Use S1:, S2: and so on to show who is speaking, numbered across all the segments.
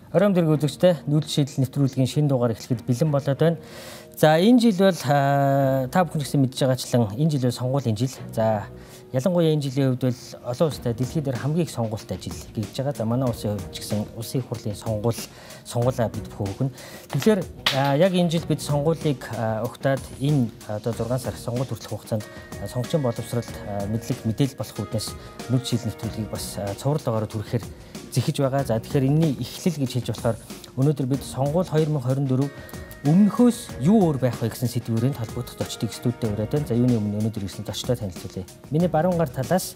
S1: Оройн дэрэг үзэгчтэй нүүдэл шийдэл нэвтрүүлгийн шинэ дугаар эхлэхэд бэлэн болоод байна. За энэ жил бол та бүхэн гэсэн мэдж байгаачлан энэ жил бол сонгуулийн жил. За ялангуяа энэ жилийн хувьд бол олон улстай дэлхийд хамгийн их сонгуультай жил гэж байгаа. За манай улсын хувьд ч гэсэн улсын их хурлын сонгуулаа бид бүхэн. Тэгэхээр яг энэ жил бид сонгуулийг өгтаад энэ одоо 6 сар сонгуул хүртэлх хугацаанд сонгогчийн боловсролд мэдээлэл болох үүднээс нүүдэл шийдэл нэвтрүүлгийг бас цуврал дагаар түрэхээр зэхэж байгаа. За тэгэхээр энэний эхлэл гэж хэлж болохоор өнөөдөр бид сонгуул 2024 өмнөхөөс юу өөр байх вэ гэсэн сэдвүүрийн холбогдох зочдыг студид ураад байна. За юуны өмнө өнөөдөр ирсэн зочдоо танилцуулъя. Миний баруун гар талаас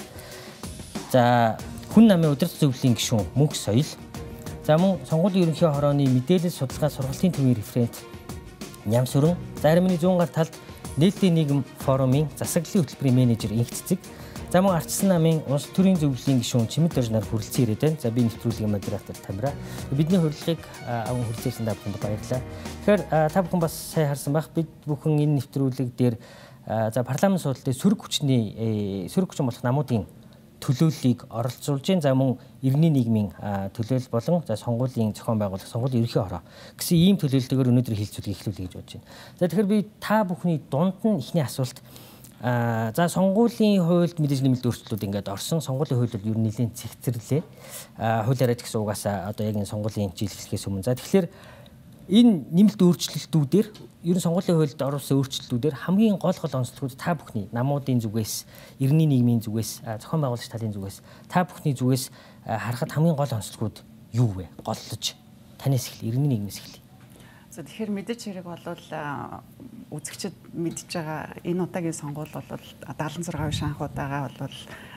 S1: за хүн намын удирдах зөвлөлийн гишүүн Мөнх Соёл. За мөн сонгуулийн ерөнхий хорооны мэдээлэл судалгаа сургалтын төвийн референт Нямсүрэн. За харин миний зүүн гар талд нийтийн нийгэм форумын засаглалын хөтөлбөрийн менежер Инх Цэцэг. За мөн Ардчсан намын улс төрийн зөвлөлийн гишүүн Чимэд Доржнаар хүрэлцэн ирээд байна. За би нэвтрүүлгийн модератор Тамира. Бидний хүрэлцгийг аван хүрэлцээсэн та бүхэнд баярлалаа. Тэгэхээр та бүхэн бас сайн харсан байх. Бид бүхэн энэ нэвтрүүлэг дээр за парламент суудлын сөрөг хүчин болох намуудын төлөөллийг оролцуулж байна. За мөн иргэний нийгмийн төлөөлөл болон за сонгуулийн зохион байгуулах, сонгуулийн ерөнхий хороо гэсэн ийм төлөөллөөр өнөөдөр хэлэлцүүдийг эхлүүлье гэж бодож байна. За тэгэхээр би та бүхний дунд нь эхний асуулт за сонгуулийн хуульд мэдээж нэмэлт өөрчлөлтүүд ингээд орсон. Сонгуулийн хууль бол ер нь нэлээд цэгцэрлээ. Хуулиараа ч гэсэн угаасаа одоо яг энэ сонгуулийн жил эхлэхээс өмнө. За тэгэхээр энэ нэмэлт өөрчлөлтүүдээр ер нь сонгуулийн хуульд оруулсан өөрчлөлтүүдээр хамгийн гол онцлогууд та бүхний намуудын зүгээс, иргэний нийгмийн зүгээс, зохион байгуулагч талын зүгээс, та бүхний зүгээс харахад хамгийн гол онцлогууд юу вэ? Голлож танаас эхлэе, иргэний нийгмээс эхлэе.
S2: За тэгэхээр мэдээж хэрэг бол үзэгчид мэдж байгаа энэ удаагийн сонгуул бол 76% шанхуудаага бол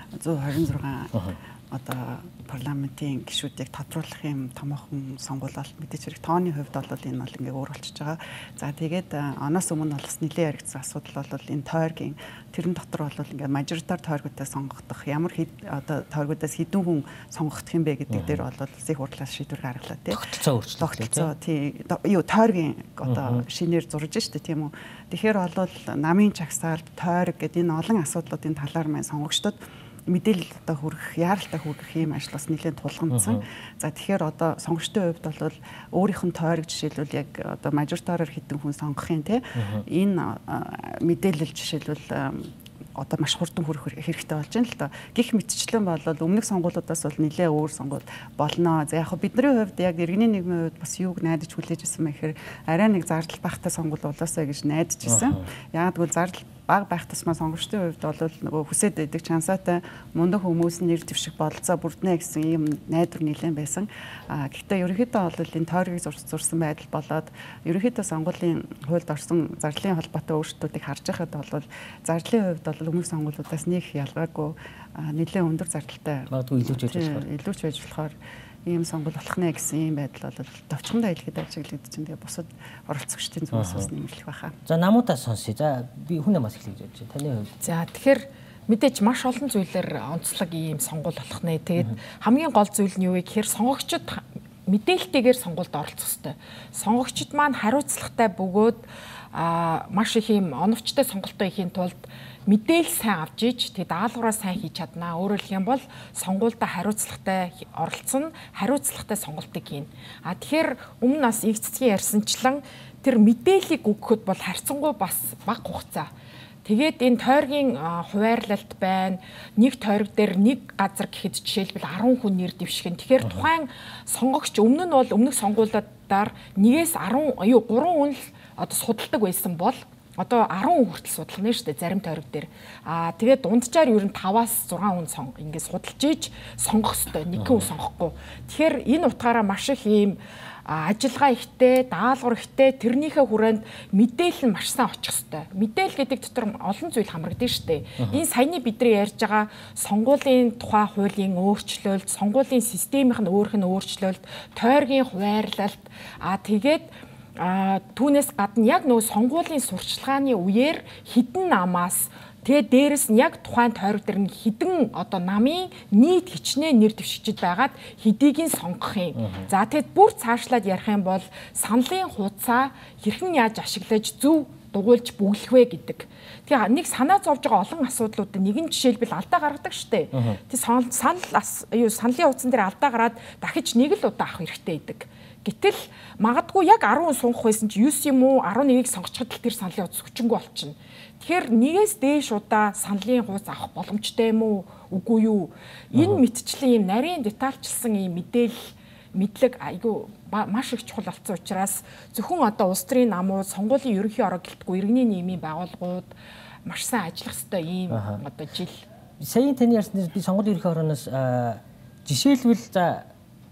S2: 126 одоо парламентын гишүүдийг тодруулах юм томоохон сонгуул бол мэдээж хэрэг тооны хувьд бол энэ бол ингээ өөр болчихж байгаа. За тэгээд оноос өмнө бол бас нэлээд яригдсан асуудал бол энэ тойргийн тэрэн дотор бол ингээ мажоритар тойргуудаа сонгогдох ямар одоо тойргуудаас хэдэн хүн сонгогдох юм бэ гэдэг дээр бол улсын хурлаас шийдвэр гаргалаа тий. Тогтолцоо тий юу тойргийн одоо шинээр зурж штэ тийм үү. Тэгэхээр бол намын чагсаалт тойрог гэдэг энэ олон асуудлуудын талаар маань сонгогчдод мэдээлэл одоо хүргэх, яаралтай хүргэх ийм ажил бас нэлээд тулгамдсан. За тэгэхээр одоо сонгогчдын хувьд бол өөрийнх нь тойрог жишээлбэл яг одоо мажоритараар хэдэн хүн сонгох юм те энэ мэдээлэл жишээлбэл одоо маш хурдан хүрэх хэрэгтэй болж байна л да. Гэх мэтчлэн бол өмнөх сонгуулиудаас бол нэлээд өөр сонгуул болно. За яг бидний хувьд яг иргэний нийгмийн хувьд бас юуг найдаж хүлээж ирсэн бэ гэхээр арай нэг зардал багтай сонгуул болоосаа гэж найдаж ирсэн. Яг тэгвэл зардал баг байх тусмаа сонгогчдын хувьд бол нөгөө хүсээд байдаг чансаатай мундаг хүмүүс нэр дэвших бололцоо бүрднэ гэсэн ийм найдвар нэлээд байсан. Гэхдээ ерөнхийдөө бол энэ тойргийг зурсан байдал болоод ерөнхийдөө сонгуулийн хуульд орсон зарлалын холбоотой өөрчлөлтүүдийг харж байхад бол зарлалын хувьд бол өмнөх сонгуулиудаас нэг ялгаагүй нэлээд өндөр зардалтай илүүч байж болохоор ийм сонгуул болох нэ гэсэн ийм байдал бол товчхондоо хэлэхэд ажиглагдаж байна. Тэгээ бусад оролцогчдын зүгээс бас нэмэлт байхаа.
S1: За намуудаас сонсъё. За би хүн намаас эхлэх гэж бодож байна. Таны хувьд.
S3: За тэгэхээр мэдээж маш олон зүйлээр онцлог ийм сонгуул болох нэ. Тэгээд хамгийн гол зүйл нь юу вэ гэхээр сонгогчид мэдээлэлтэйгээр сонгуульд оролцох ёстой. Сонгогчид маань хариуцлагатай бөгөөд маш их ийм оновчтой сонголтоо хийхин тулд мэдээлэл сайн авч иж тэг даалгавраа сайн хийж чаднаа. Өөрөөр хэлэх юм бол сонгуультай хариуцлагатай оролцсон, хариуцлагатай сонголтыг хийн. Тэгэхээр өмнө нас Инх Цэцгийн ярьсанчлан тэр мэдээллийг өгөхөд бол харьцангуй бас бага хугацаа. Тэгээд энэ тойргийн хуваарлалт байна. Нэг тойрог дээр нэг газар гэхэд жишээлбэл 10 хүн нэр дэвших нь. Тэгэхээр тухайн сонгогч өмнө нь бол өмнөх сонгуулиудаар 1-ээс 3 хүн л одоо судалдаг байсан бол одоо 10 хүртэл судлах нэ шүү дээ зарим тойрог дээр. Тэгээд дунджаар ер нь 5-аас 6 хүн ингээд судалж ийж сонгох ёстой. Нэг хүн сонгохгүй. Тэгэхээр энэ утгаараа маш их ийм ажиллагаа ихтэй, даалгавар ихтэй, тэрнийхээ хүрээнд мэдээлэл нь маш сайн очих ёстой. Мэдээлэл гэдэг дотор олон зүйл хамрагдана шүү дээ. Энэ саяны бидний ярьж байгаа сонгуулийн тухай хуулийн өөрчлөлт, сонгуулийн системийнх нь өөрөх нь өөрчлөлт, тойргийн хуваарлалт, тэгээд түүнээс гадна яг нөгөө сонгуулийн сурчлагын үеэр хідэн намаас тэгээ дээрэс нь яг тухайн тойрог дээр нь хідэн одоо намын нийт хичнээн нэр дэвшигчд байгаад хэдийг нь сонгох юм. За тэгэд бүр цаашлаад ярих юм бол саналын хуудасаа хэрхэн яаж ашиглаж зөв дугуйлж бүглэх вэ гэдэг. Тэгээ нэг санаа зовж байгаа олон асуудлуудад нэг нь жишээлбэл алдаа гаргадаг штэ. Тэг саналын хуудсан дээр алдаа гараад дахиж нэг л удаа авах хэрэгтэй байдаг. Гэтэл магадгүй яг 10 сунгах байсан чи 9 юм уу 11-ийг сонгочиход л тэр саналын хуудас хүчингүй болчихно. Тэгэхээр нэгээс дээш удаа саналын хуудас авах боломжтой юм уу үгүй юу? Энэ мэтчлийн юм нарийн детальчилсан юм мэдлэг айгүй маш их чухал болсон учраас зөвхөн одоо улс төрийн намууд, сонгуулийн ерөнхий ороо гэлтгүй иргэний нийгмийн байгууллагууд маш сайн ажиллах ёстой ийм одоо жил.
S1: Саяын таны ярьсан би сонгуулийн ерөнхий орооноос жишээлбэл за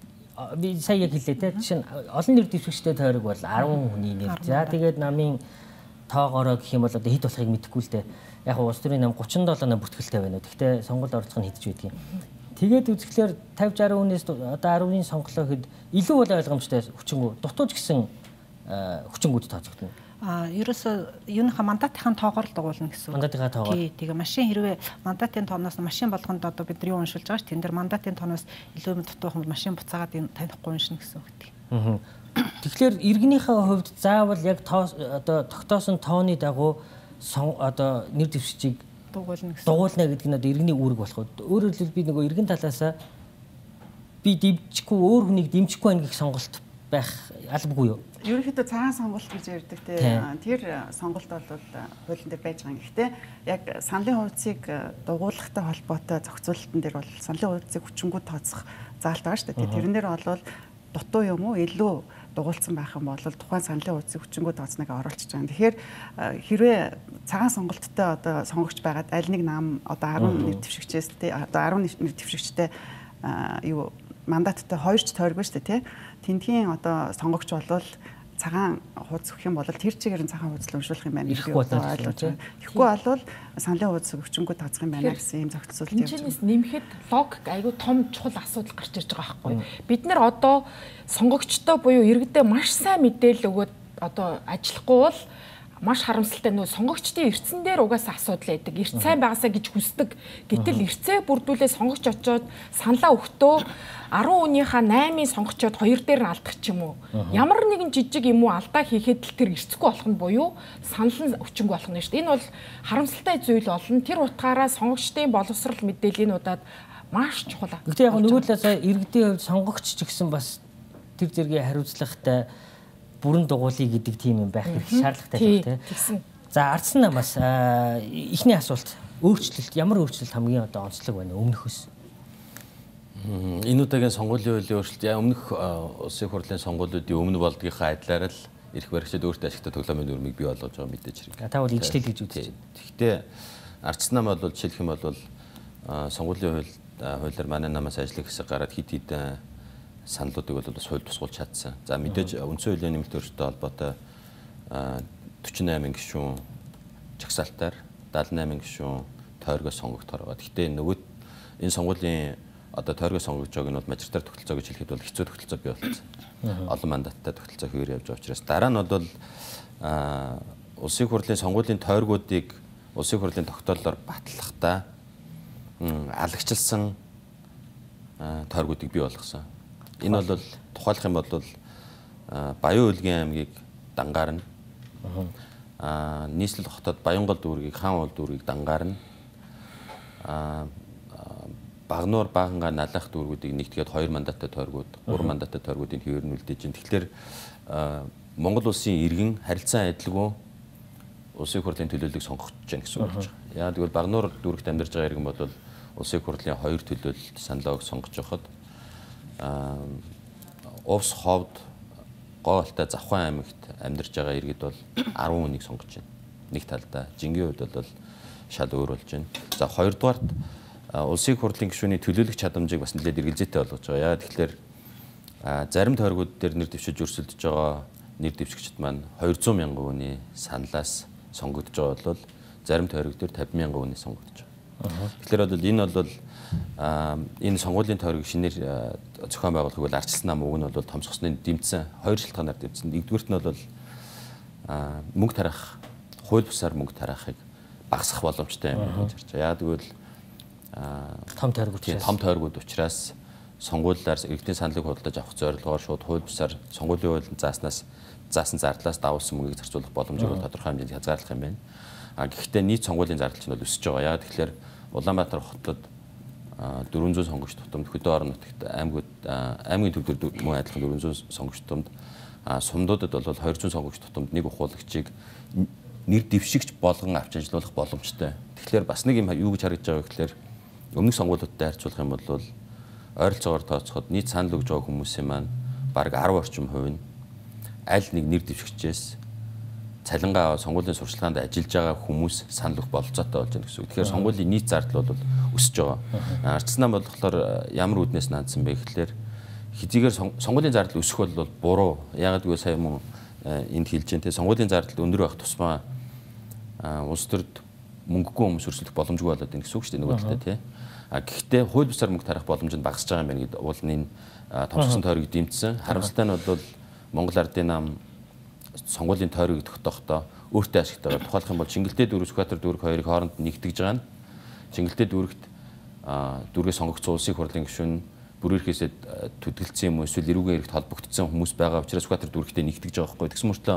S1: би сая яг хэлээ те жишээ нь олон нэр дэвшигчтэй тойрог бол 10 хүний нэр. За тэгээд намын тоогоороо гэх юм бол одоо хэд болохыг мэдэхгүй л дээ. Яг улс төрийн нам 37 нам бүртгэлтэй байна. Гэхдээ сонгуульд оролцох нь хэдэж байдгийг. Тэгээд үзэхлээр 50 60 хүнээс одоо 10-ийн сонголоо гэхэд илүү бол ойлгомжтой хүчингүү дутууж гисэн хүчингүүд тооцогдно.
S4: Ерөөсөө юуныхаа мандатынхаа тоогоор л дугуулна гэсэн үг.
S1: Мандатынхаа тоогоор.
S4: Тий, тэгээ машин хэрвээ мандатын тооноос машин болгонд одоо бид нар юу уншилж байгаа ш тэн дээр мандатын тооноос илүү дутуух юм машин буцаагаад энэ танихгүй уншина гэсэн үг тий.
S1: Тэгэхээр иргэнийхээ хувьд заавал яг одоо тогтоосон тооны дагуу одоо нэр дэвшигчийг дугуулна гэдэг нь одоо иргэний үүрэг болох. Өөрөөр хэлбэл би нөгөө иргэн талаасаа би дэмжихгүй өөр хүнийг дэмжихгүй байх гэх сонголт байх албагүй юу?
S2: Ерөнхийдөө цагаан сонголт гэж ярьдаг те. Тэр сонголт бол хуулийн дээр байж байгаа. Гэхдээ яг саналын хуудсыг дугуулахтай холбоотой зохицуулалтын дээр бол саналын хуудсыг хүчингү тооцох заалт байгаа шүү дээ. Тэрнээр бол дутуу юм уу илүү дугуулсан байх юм бол тухайн саналын хуудсыг хүчингү тооцныг оруулчихж байгаа. Тэгэхээр хэрвээ цагаан сонголттой одоо сонгогч байгаад аль нэг нам одоо 10 нэр дэвшигчээс те одоо 10 нэр дэвшигчтэй юу мандаттай 2 ч тойрог шүү дээ те. Тэнтгийн одоо сонгогч болвол цагаан хуудас өгөх юм бол тэр чигээр нь цагаан хуудас уншуулах юм байна гэж би ойлгож байна. Тэгэхгүй болвол саналын хуудас өвчнгөө тооцох юм байна гэсэн ийм зохицуулт явж байна.
S3: Энэчнээс нэмэхэд логик айгүй том чухал асуудал гарч ирж байгаа байхгүй. Бид нар одоо сонгогчтой буюу иргэдэд маш сайн мэдээлэл өгөөд одоо ажиллахгүй бол маш харамсалтай нөө сонгогчдын эрдсэн дээр угаасаа асуудал байдаг. Эрт сайн байгаасаа гэж хүсдэг. Гэтэл эртцээ бүрдүүлээ сонгогч очоод саналаа өгтөө 10 хүнийхээ 8-ыг сонгочоод 2 дээр нь алдах ч юм уу. Ямар нэгэн жижиг юм уу алдаа хийхэд л тэр эрсэхгүй болох нь буюу санал нь өвчнөг болох нь шүү дээ. Энэ бол харамсалтай зүйл болно. Тэр утгаараа сонгогчдын боловсрал мэдээллийнуудад маш чухал.
S1: Гэхдээ яг нөгөө талаас иргэдийн хувьд сонгогч ч гэсэн бас тэр зэргийн хариуцлагатай бүрэн дугуулъя гэдэг тийм юм байх хэрэг шаардлагатай байна тийм. За ардсан намаас эхний асуулт өөрчлөлт ямар өөрчлөлт хамгийн одоо онцлог байна өмнөхөөс?
S5: Энэ удаагийн сонгуулийн хуулийн өөрчлөлт өмнөх улсын хурлын сонгуулиудын өмнө болдгийнхаа адилаар л эрх баригчид өөртөө ашигтай тоглоомын дүрмийг бий болгож байгаа мэдээж хэрэг.
S1: Та бол ижлэл гэж үзэж байна.
S5: Гэхдээ ардсан нам бол жишээлх юм бол сонгуулийн хуулиар манай намаас ажлын хэсэг гараад хит хитэн саналуудыг бол бас хууль тусгуулж чадсан. За мэдээж үндсэн хуулийн нэмэлт өөрчлөлттэй холбоотой 48 гишүүн жагсаалтаар 78 гишүүн тойргоос сонгогдохоор байгаа. Гэхдээ нөгөө энэ сонгуулийн одоо тойргоос сонгогдож байгааг нь бол мажоритар тогтолцоо гэж хэлэхэд бол хэцүү тогтолцоо бий болсон. Олон мандаттай тогтолцоо хөвөр явж байгаа учраас дараа нь бол улсын хурлын сонгуулийн тойргуудыг улсын хурлын тогтоолоор батлахдаа алагчилсан тойргуудыг бий болгосон. Энэ бол тухайлах юм бол Баян Улгийн аймгийг Дангаар нь нийслэл хотод Баянгол дүүргийг Хаан уул дүүргийг Дангаар нь Багнуур Баганга Налах дүүргүүдийг нэгтгээд 2 мандаттай тойргууд 3 мандаттай тойргуудыг хөвөрнүүлдэж байна. Тэгэхээр Монгол улсын иргэн харилцан адилгүй улсын хурлын төлөөллийг сонгох гэж байна гэсэн үг болж байгаа. Яагаад гэвэл Багнуур дүүрэгт амьдарч байгаа иргэн бол улсын хурлын 2 төлөөлөлт саналыг сонгож байхад Увс ховд Гоолтай Завхан аймагт амьдарч байгаа иргэд бол 10 хүнийг сонгож байна. Нэг талдаа жингийн хувьд бол шал өөр болж байна. За хоёрдугаарт улсын хурлын гишүүний төлөөлөх чадамжийг бас нэлээд эргэлзээтэй болгож байгаа. Яагаад тэгэхээр зарим тойргууд дээр нэр дэвшиж өрсөлдөж байгаа нэр дэвшигчд маань 200 мянган хүний саналаас сонгогдож байгаа бол зарим тойрог дээр 50 мянган хүний сонгогдож байгаа. Тэгэхээр бол энэ бол энэ сонгуулийн тойрог шинээр зохион байгуулах бол ардчилсан нам уг нь бол томсгосны дэмжсэн 2 шалтгаанаар дэмжсэн. Нэгдүгürt нь бол мөнгө тарах хууль бусаар мөнгө тарахыг багасгах боломжтой юм гэж харж байгаа. Яагаад гэвэл том тойргууд учраас сонгуулиар иргэдийн саналыг худалдаж авах зорилгоор шууд хууль бусаар сонгуулийн хуулинд заасан зардлаас давуулсан мөнгийг зарцуулах боломжийг бол тодорхой хэмжээнд хязгаарлах юм байна. Гэхдээ нийт сонгуулийн зардал чинь бол өсөж байгаа. Яагаад тэгэхээр Улаанбаатар хотод 400 сонгогч тутамд хөдөө орон нутагт аймгийн төвдөр мөн адилхан 400 сонгогч тутамд сумдуудад бол 200 сонгогч тутамд нэг ухуулагчийг нэр дэвшигч болгон авч ажиллуулах боломжтой. Тэгэхээр бас нэг юм юу гэж харагдаж байгаа гэхээр өмнөх сонгуулиудтай харьцуулах юм бол ойролцоогоор тооцоход нийт санал өгж байгаа хүмүүсийн маань бараг 10 орчим хувь нь аль нэг нэр дэвшигчээс цалингаа сонгуулийн сурчлагаанд ажиллаж байгаа хүмүүс санал өгөх бололцоотой болж байна гэсэн үг. Тэгэхээр сонгуулийн нийт зардал бол өсөж байгаа. Ардчилсан нам болохоор ямар үүднээс наадсан бэ гэхээр хэдийгээр сонгуулийн зардал өсөх бол буруу. Яагаад гэвэл сая мөн энд хэлж дээ. Сонгуулийн зардал өндөр байх тусмаа улс төрд мөнгөгүй хүмүүс өрсөлдөх боломжгүй болоод байна гэсэн үг шүү дээ нөгөө талдаа тий. Гэхдээ хууль бусаар мөнгө тарах боломж нь багасж байгаа юм байна гэдэг уул нь томцсон тойрог дэмжсэн. Харамсалтай нь бол Монгол Ардын нам сонгуулийн тойрог тогтохдоо өөртөө ашигтай байгаа. Тухайлх юм бол Шингэлтэй дүүрэг, Сүхбаатар дүүрэг хоёрыг хооронд нэгтгэж байгаа нь Шингэлтэй дүүрэгт дүүргээ сонгогдсон улсын хурлын гишүүн бүр ирэхээсээ төдөлдсөн юм эсвэл эрүүгийн хэрэгт холбогдсон хүмүүс байгаа учраас Сүхбаатар дүүрэгтээ нэгтгэж байгаа байхгүй. Тэгсэн мөртлөө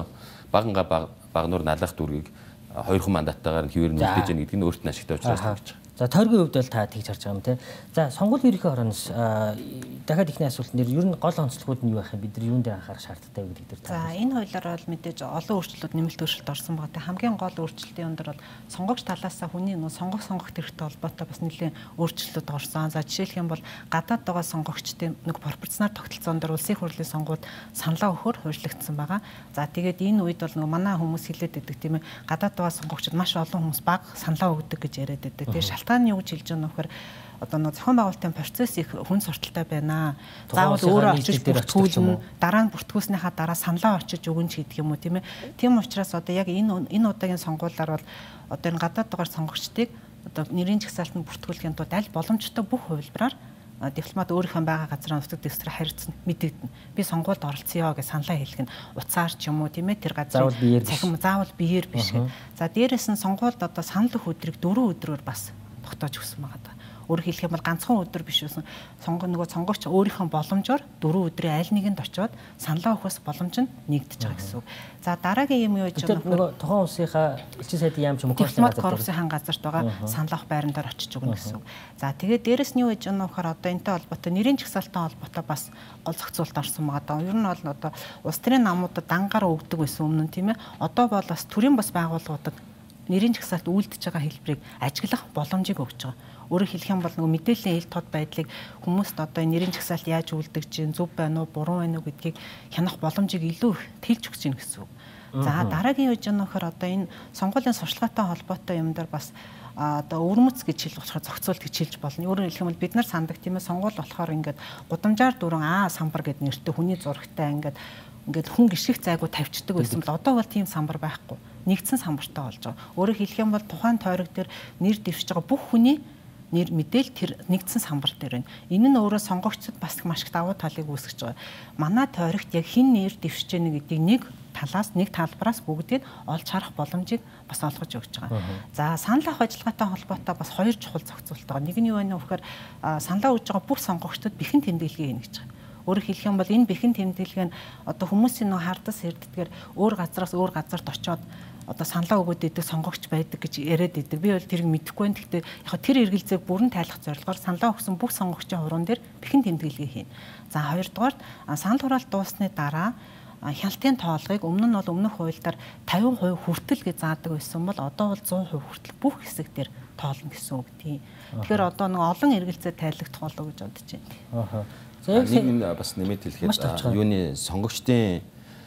S5: багнуур налах дүүргийг 2 мандаттайгаар хэвээр нэгтгэж яах гэдэг нь өөрт нь ашигтай учраас гэж.
S1: За тойргийн хувьд бол та тэгж харж байгаа юм те. За сонгуулийн ерөнхий ороноос дахиад ихний асуултан дээр ер нь гол онцлогуд нь юу байх юм? Бид нар юунд дээр анхаарах шаардлагатай вэ гэдэг дээр.
S4: За энэ хуулиар бол мэдээж олон өөрчлөлт нэмэлт өөрчлөлт орсон байгаа. Хамгийн гол өөрчлөлтийн өндөр бол сонгогч талаас хүний сонгох хэрэгтэй холбоотой бас нэлээд өөрчлөлт орсон. За жишээлх юм бол гадаад байгаа сонгогчдын нэг пропорцнаар тогтолцоон дээр улсын хурлын сонгуульд саналаа өгөхөөр хойшлогдсон байгаа. За тэгээд энэ үед бол нөгөө манай хүмүүс хэлээд байдаг тийм ээ. Гадаад байгаа сонгогчид маш олон хүмүүс бага саналаа өгдөг гэж яриад байдаг. Тэгээд шалтгаан нь юу гэж хэлж байгаа нөхөр одоо нэг зохион байгуулалтын процесс их хүн сурталтай байна. Заавал өөрөө очиж бүртгүүлнэ, дараа нь бүртгүүлснийхаа дараа саналаа очиж өгнө ч гэдэг юм уу тийм ээ. Тийм учраас одоо яг энэ удаагийн сонгуулиар бол одоо энэ гадаад байгаа сонгогчдыг одоо нэрийн жагсаалтанд бүртгүүлэхийн тулд аль боломжтой бүх хувилбараар дипломат өөрийнхөө байгаа газраа нутаг дэвсгэр харилцсан мэдэгдэнэ. Би сонгуульд оролцъё гэж саналаа хэлэх нь уцаар ч юм уу тийм ээ тэр газрын цахим заавал биеэр биш гэх. За дээрэс нь сонгуульд одоо санал өгөх өдрийг 4 өдрөөр бас тогтоож өгсөн байгаа даа. Өөрөөр хэлэх юм бол ганцхан өдөр биш үсэн сонгогч өөрийнхөө боломжоор 4 өдрийн аль нэгэнд очиод саналаа өгөхөөс боломж нь нэгдэж байгаа гэсэн үг. За дараагийн юм юу гэж
S1: байна вэ? Нөгөө тухайн улсынхаа элчин сайдын яам ч юм уу
S4: коррупцийн хан газарт байгаа саналаа өгөх байран дээр очиж өгнө гэсэн үг. За тэгээд дээрэс нь юу гэж байна вэ гэхээр одоо энэтэй холбоотой нэрийн жагсаалттай холбоотой бас гол зохицуулт орсон байгаа даа. Ер нь бол одоо улс төрийн намуудад дангаар өгдөг байсан өмнө тийм ээ. Одоо бол бас төрийн бас байгууллагуудад нэрийн жагсаалт үйлдэж байгаа хэлбэрийг ажиглах боломжийг өгч байгаа. Өөрөөр хэлэх юм бол нөгөө мэдээллийн ил тод байдлыг хүмүүст одоо нэрийн жагсаалт яаж үйлдэж чинь зөв байна уу, буруу байна уу гэдгийг хянах боломжийг илүү их тэлж өгч чинь гэсэн үг. За дараагийн үеж нь нөхөр одоо энэ сонгуулийн сурчлагатай холбоотой юм дээр бас одоо өвөрмөц гэж хэлж болохоор зохицуулт гэж хэлж болно. Өөрөөр хэлэх юм бол бид нар сандаг тийм ээ сонгуул болохоор ингээд гудамжаар дөрөн самбар гэдэг нэртэй хүний зурагтай ингээд хүн гიშгэх зайгүй тавьчихдаг байсан бол одоо бол тийм самбар байхгүй. Нэгдсэн самбартай болж байгаа. Өөрөөр хэлэх юм бол тухайн тойрог дээр нэр дэвшиж байгаа бүх хүний нэр мэдээл тэр нэгдсэн самбар дээр байна. Энэ нь өөрөө сонгогчдод бас маш их давуу талыг үүсгэж байгаа. Манай тойрогт яг хэн нэр дэвшиж байгааг гэдгийг нэг талаас нэг талбараас бүгдийг олж харах боломжийг бас олгож өгч байгаа. За санал авах ажиллагаатай холбоотой бас 2 чухал зохицуулт байгаа. Нэг нь юу вэ гэхээр саналаа өгж байгаа бүх сонгогчдод бэхэн тэмдэглэгээ хийнэ гэж байгаа. Өөрөөр хэлэх юм бол энэ бэхэн тэмдэглэгээ нь одоо хүмүүсийн нөө хардас эрддгээр өөр газараас өөр газарт очиод одоо саналаа өгөөд идэг сонгогч байдаг гэж яриад идэг. Би бол тэрийг мэдэхгүй байна. Гэхдээ яг тэр эргэлзээг бүрэн тайлах зорилгоор саналаа өгсөн бүх сонгогчийн хуруунд дээр бэхэн тэмдэглэгээ хийнэ. За хоёрдугаар санал хураалт дуусны дараа хяналтын тоолгыг өмнө нь бол өмнөх хуульдаар 50% хүртэл гэж заадаг байсан бол одоо бол 100% хүртэл бүх хэсэг дээр тоолно гэсэн үг тийм. Тэгэхээр одоо нэг олон эргэлзээ тайлагдах болов гэж бодож байна.
S5: Нэг нь бас нэмээд хэлэхэд юуны сонгогчдын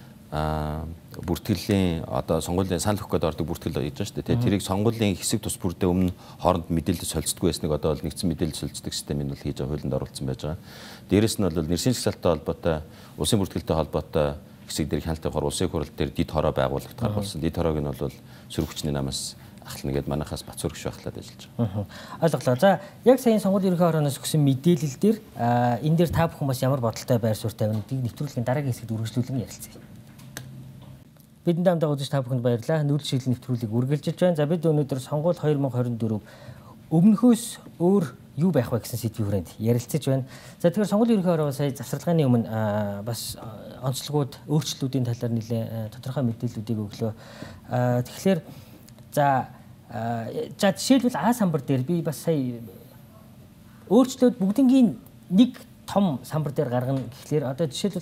S5: бүртгэлийн одоо сонгуулийн санал өгөх гээд ордог бүртгэл гэж байна шүү дээ. Тэрийг сонгуулийн хэсэг тус бүрдээ өмнө хооронд мэдээлэл солилцдоггүй байсныг одоо бол нэгдсэн мэдээлэл солилцдог системийг бол хийж хуулинд оруулсан байж байгаа. Дээрээс нь бол нэршин жагсаалттай холбоотой улсын бүртгэлтэй холбоотой хэсэг дээр хяналтын хор улсын хурал дээр дид хороо байгуулагдах болсон. Дид хороог нь бол сөрөгчний намаас ахлана гэд манайхаас Бацүр гүш ахлаад ажиллаж байгаа.
S1: Ойлголоо. За яг саяны сонгуулийн ерөнхий орооноос өгсөн мэдээлэл дээр энэ дээр та бүхэн бас ямар бодолтой байр суурь тавина гэдгийг нэвтрүүлгийн дараагийн хэсэгт үргэлжлүүлэн ярилцъя. Бидэнд хамтдаа үзэж та бүхэнд баярлалаа. Нүүдэл шийдэл нэвтрүүлгийг үргэлжилж байна. За бид өнөөдөр сонгуул 2024 өмнөхөөс өөр юу байх вэ гэсэн сэдвийн хүрээнд ярилцаж байна. За тэгэхээр сонгуулийн ерөнхий ороо сая завсарлагын өмнө бас онцлогуд, өөрчлөлтүүдийн талаар нэлээд тодорхой мэдээллүүдийг өглөө. Тэгэхээр за жишээлбэл А самбар дээр би бас сая өөрчлөөд бүгднгийн нэг том самбар дээр гаргана гэхлээр одоо жишээлбэл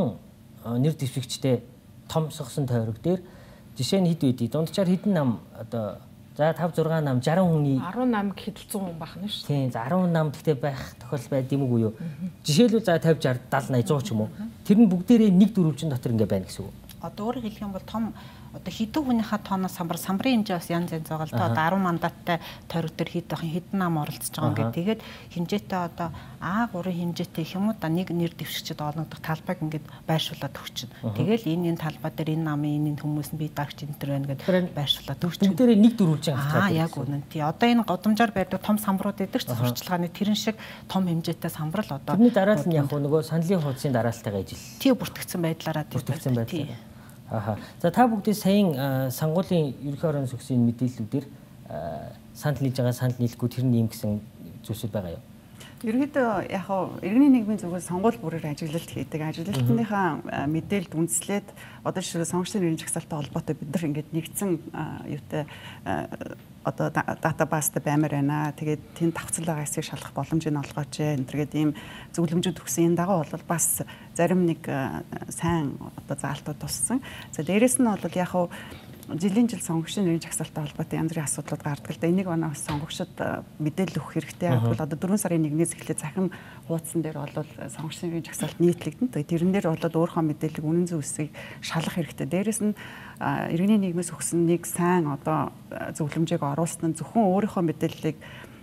S1: 10 нэр дэвшигчтэй том согсон тойрог дээр жишээ нь хэд үдий дунджаар хэдэн нам одоо за 5 6 нам 60 хүний
S3: 18 гэхэд 100 хүн бахна шүү.
S1: Тийм 10 нам гэхдээ байх тохиолдол байд юм уу юу? Жишээлбэл за 50 60 70 80 100 ч юм уу. Тэр нь бүгдээрээ нэг дөрвөлжин дотор ингээ байна гэсэн үг.
S4: Одоо өөрөөр хэлэх юм бол том одоо хэдэн хүнийхээ тооноос самбарын хэмжээ бас янз янз байгаа л да. Одоо 10 мандаттай тойрог төр хэд бахын хэдэн нам оролцож байгаа ингээд тэгээд хэмжээтэй одоо А3 хэмжээтэй их юм уу да нэг нэр дэвшигчд олгодох талбайг ингээд байршуулад өгчин. Тэгэл энэ талбай дээр энэ намын энэ хүмүүс нь бие даагч энэ төр байна гэдээ байршуулад өгчин.
S1: Бүгдээрээ нэг дөрвөлжин автаад.
S4: Яг үнэн. Тий одоо энэ годамжаар байдаг том самбарууд эдэг ч сурчлагын тэрэн шиг том хэмжээтэй самбар л одоо
S1: тэрний дараалал нь яг нөгөө саналын хуудсын дараалтайгаа ижил.
S4: Тий бүртгэгдсэн байдлаараа
S1: бүртгэгдсэн байдлаар. Аха. За та бүгдээ саяхан сонгуулийн ерөнхий орон сүнсийн мэдээллүүдээр санал нийлж байгаа санал нийлэхгүй тэр нь юм гэсэн зүйлсүүд байгаа юу?
S2: Ерөнхийдөө яг иргэний нийгмийн зүгээс сонгуул бүрээр ажиглалт хийдэг. Ажиглалтынхаа мэдээлэлд үндэслээд одоо жишээ сонгогчдын нэрийн жагсаалттай холбоотой бид нар ингээд нэгдсэн юутай одоо датабазтай баймаар байна. Тэгээд тэнд давцал байгаа хэсгийг шалгах боломжийг олгооч. Энтергээд ийм зөвлөмжүүд өгсөн энэ дагуу бол бас зарим нэг сайн одоо заалтууд туссан. За дээрэс нь бол яг жилийн жил сонгогчдын нэрийн жагсаалттай холбоотой янз бүрийн асуудлууд гардаг л да. Энийг манай бас сонгогчдод мэдээлэл өгөх хэрэгтэй. Яг бол одоо 4 сарын 1-ээс эхлээд захин хуудсан дээр бол сонгогчдын нэрийн жагсаалт нийтлэгдэн. Тэрэн дээр бол өөрийнхөө мэдээллийг үнэн зөв эсийг шалгах хэрэгтэй. Дээрэс нь иргэний нийгмээс өгсөн нэг сайн одоо зөвлөмжийг оруулсан нь зөвхөн өөрийнхөө мэдээллийг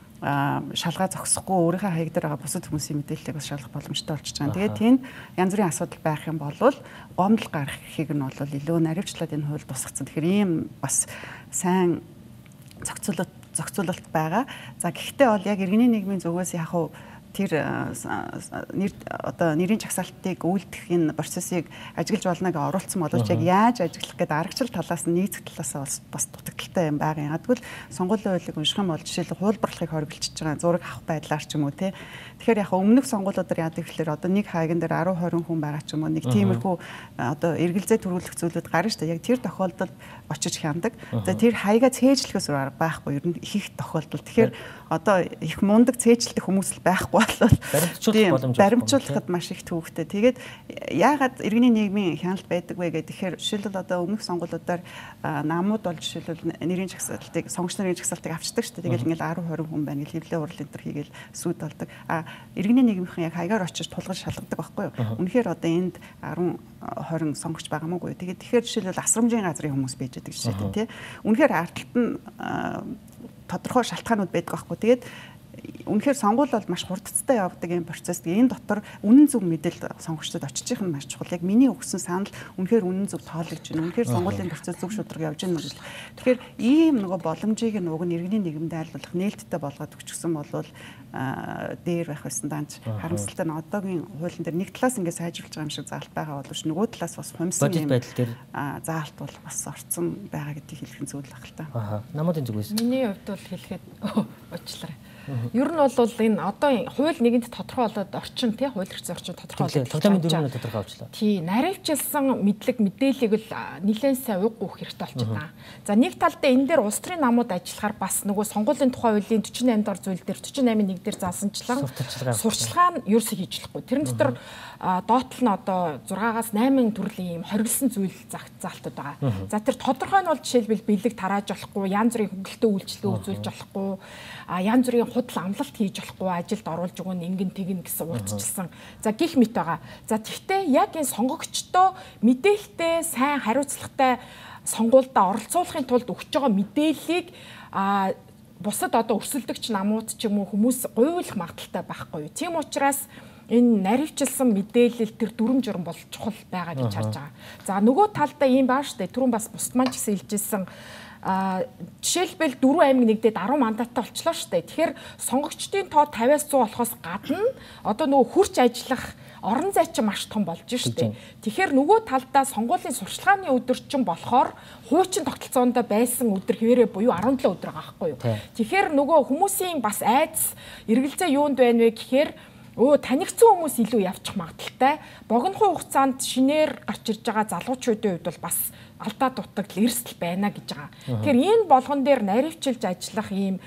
S2: шалгаа зогсохгүй өөрийнхөө хаяг дээр байгаа бусад хүмүүсийн мэдээллийг бас шалгах боломжтой болчихж байгаа. Тэгээд тэнд янз бүрийн асуудал байх юм бол гомдол гаргахыг нь бол илүү наривчлаад энэ хууль тусгацсан. Тэгэхээр ийм бас сайн зохицуулалт байгаа. За гэхдээ бол яг иргэний нийгмийн зүгээс яг тэр одоо нэрийн жагсаалтыг үйлдэх энэ процессыг ажиглаж болно гэж оруулсан боловч яг яаж ажиглах гэдэг аргачлал талаас нь нийцэх талаас бас дутагдaltaй юм байгаа. Ягдвал сонгуулийн хуулийг унших юм бол жишээлбэл хуулбарлахыг хоригдчихж байгаа зураг авах байдлаар ч юм уу те. Тэгэхээр яг өмнөх сонгуулиудаар яадаг гэхээр одоо нэг хааган дээр 10 20 хүн байгаа ч юм уу нэг тиймэрхүү одоо эргэлзээ төрүүлэх зүйлүүд гарна шүү дээ. Яг тэр тохиолдолд очиж хяндаг. За тэр хаягаа цээжлэхээс арга байхгүй ер нь их тохиолдол. Тэгэхээр одоо их мундаг цээжлэх хүмүүс л байхгүй болол баримтжуулахад маш их төвөгтэй. Тэгээд яагаад иргэний нийгмийн хяналт байдаг вэ гэдэг тэгэхээр жишээлбэл одоо өмнөх сонгуулиудаар намууд бол жишээлбэл нэрийн жагсаалтыг сонгогч нарын жагсаалтыг авчдаг шүү дээ. Тэгэл ингээл 10 20 хүн байна гэл хэвлээ урал энэ төр хийгээл сүд болдог. Иргэний нийгмийнхэн яг хаягаар очиж тулгаж шалгадаг байхгүй юу? Үнэхээр одоо энд 10 20 сонгогч байгаа мó. Тэгээд тэгэхээр жишээлбэл асрамжийн газрын хүмүүс байж байдаг жишээ тий. Үнэхээр ардталт нь тодорхой шалтгаанууд байдаг байхгүй. Тэгээд үнэхээр сонгуул бол маш хурдцтай явдаг юм процесс. Энэ дотор үнэн зөв мэдээлэл сонгогчдод очиж их нь маш чухал. Яг миний өгсөн санал үнэхээр үнэн зөв тоологж байна. Үнэхээр сонгуулийн процесс зөв шударга явж байна гэж. Тэгэхээр ийм нөгөө боломжийг нь уг нь иргэний нийгэмд айлуулах нээлттэй болгоод өгчихсөн болвол дээр байх байсан данч харамсалтай нь одоогийн хуулийн дээр нэг талаас ингээд сайжруулж байгаа юм шиг заалт байгаа боловч нөгөө талаас бас хумсан юм заалт бол бас орцсон байгаа гэдгийг хэлэх нь зүйл баг л та.
S1: Намуудын зүгээс.
S3: Миний хувьд бол хэлэхэд уучлаарай. Ер нь бол энэ одоо хууль нэгэнд тодорхой болоод орчин тий хууль хэрэгцээ орчин тодорхой болоод
S1: тоглоомын дүрмээр тодорхой авчлаа.
S3: Тий, наривчилсан мэдээллийг л нэлээд сайн уг гүөх хэрэгтэй болчиход байгаа. За нэг талдаа энэ дээр улс төрийн намууд ажиллахаар бас нөгөө сонгуулийн тухай хуулийн 48 дор зүйл дээр 48-1 дээр заасанчлан сурчлагаа нь ерөөсөө хийж болохгүй. Тэрэн дотор доотлол нь одоо 6-аас 8 төрлийн юм хоригдсан зүйл заалтууд байгаа. За тэр тодорхой нь бол жишээлбэл бэлэг тарааж болохгүй, янз бүрийн хөнгөлөлтөө үйлчлэл үзүүлж болохгүй, янз бүрийн худал амлалт хийж болохгүй, ажилд оруулж өгөн ингэн тэгнэ гэсэн урдчилсан. За гих мэт байгаа. За тэгтээ яг энэ сонгогчдоо мэдээлэлтэй, сайн хариуцлагатай сонгуульдаа оролцуулахын тулд өгч байгаа мэдээллийг бусад одоо өрсөлдөгч намууд ч юм уу хүмүүс гуйлах магадaltaй байхгүй юу. Тийм учраас энэ наривчилсан мэдээлэл тэр дүрм журм бол чухал байгаа гэж харж байгаа. За нөгөө талдаа ийм баа штэ түрүүн бас бусд маань ч гэсэн хэлжсэн жишээлбэл 4 аймаг нэгдээд 10 мандаттай болчлоо штэ. Тэгэхээр сонгогчдын тоо 50-аас 100 болохоос гадна одоо нөгөө хурц ажиллах орон зай чинь маш том болж штэ. Тэгэхээр нөгөө талдаа сонгуулийн сурчлагын өдөрчин болохоор хуучин тогтолцоонд байсан өдөр хэвээрээ буюу 17 өдөр байгаа байхгүй юу. Тэгэхээр нөгөө хүмүүсийн бас айдас эргэлзээ юунд байна вэ гэхээр танигдсан хүмүүс илүү явчих магадaltaй. Богинохон хугацаанд шинээр гарч ирж байгаа залуучуудын хувьд бол бас алдаа дутагдал эрсдэл байна гэж байгаа. Тэгэхээр энэ болгон дээр наривчилж ажиллах ийм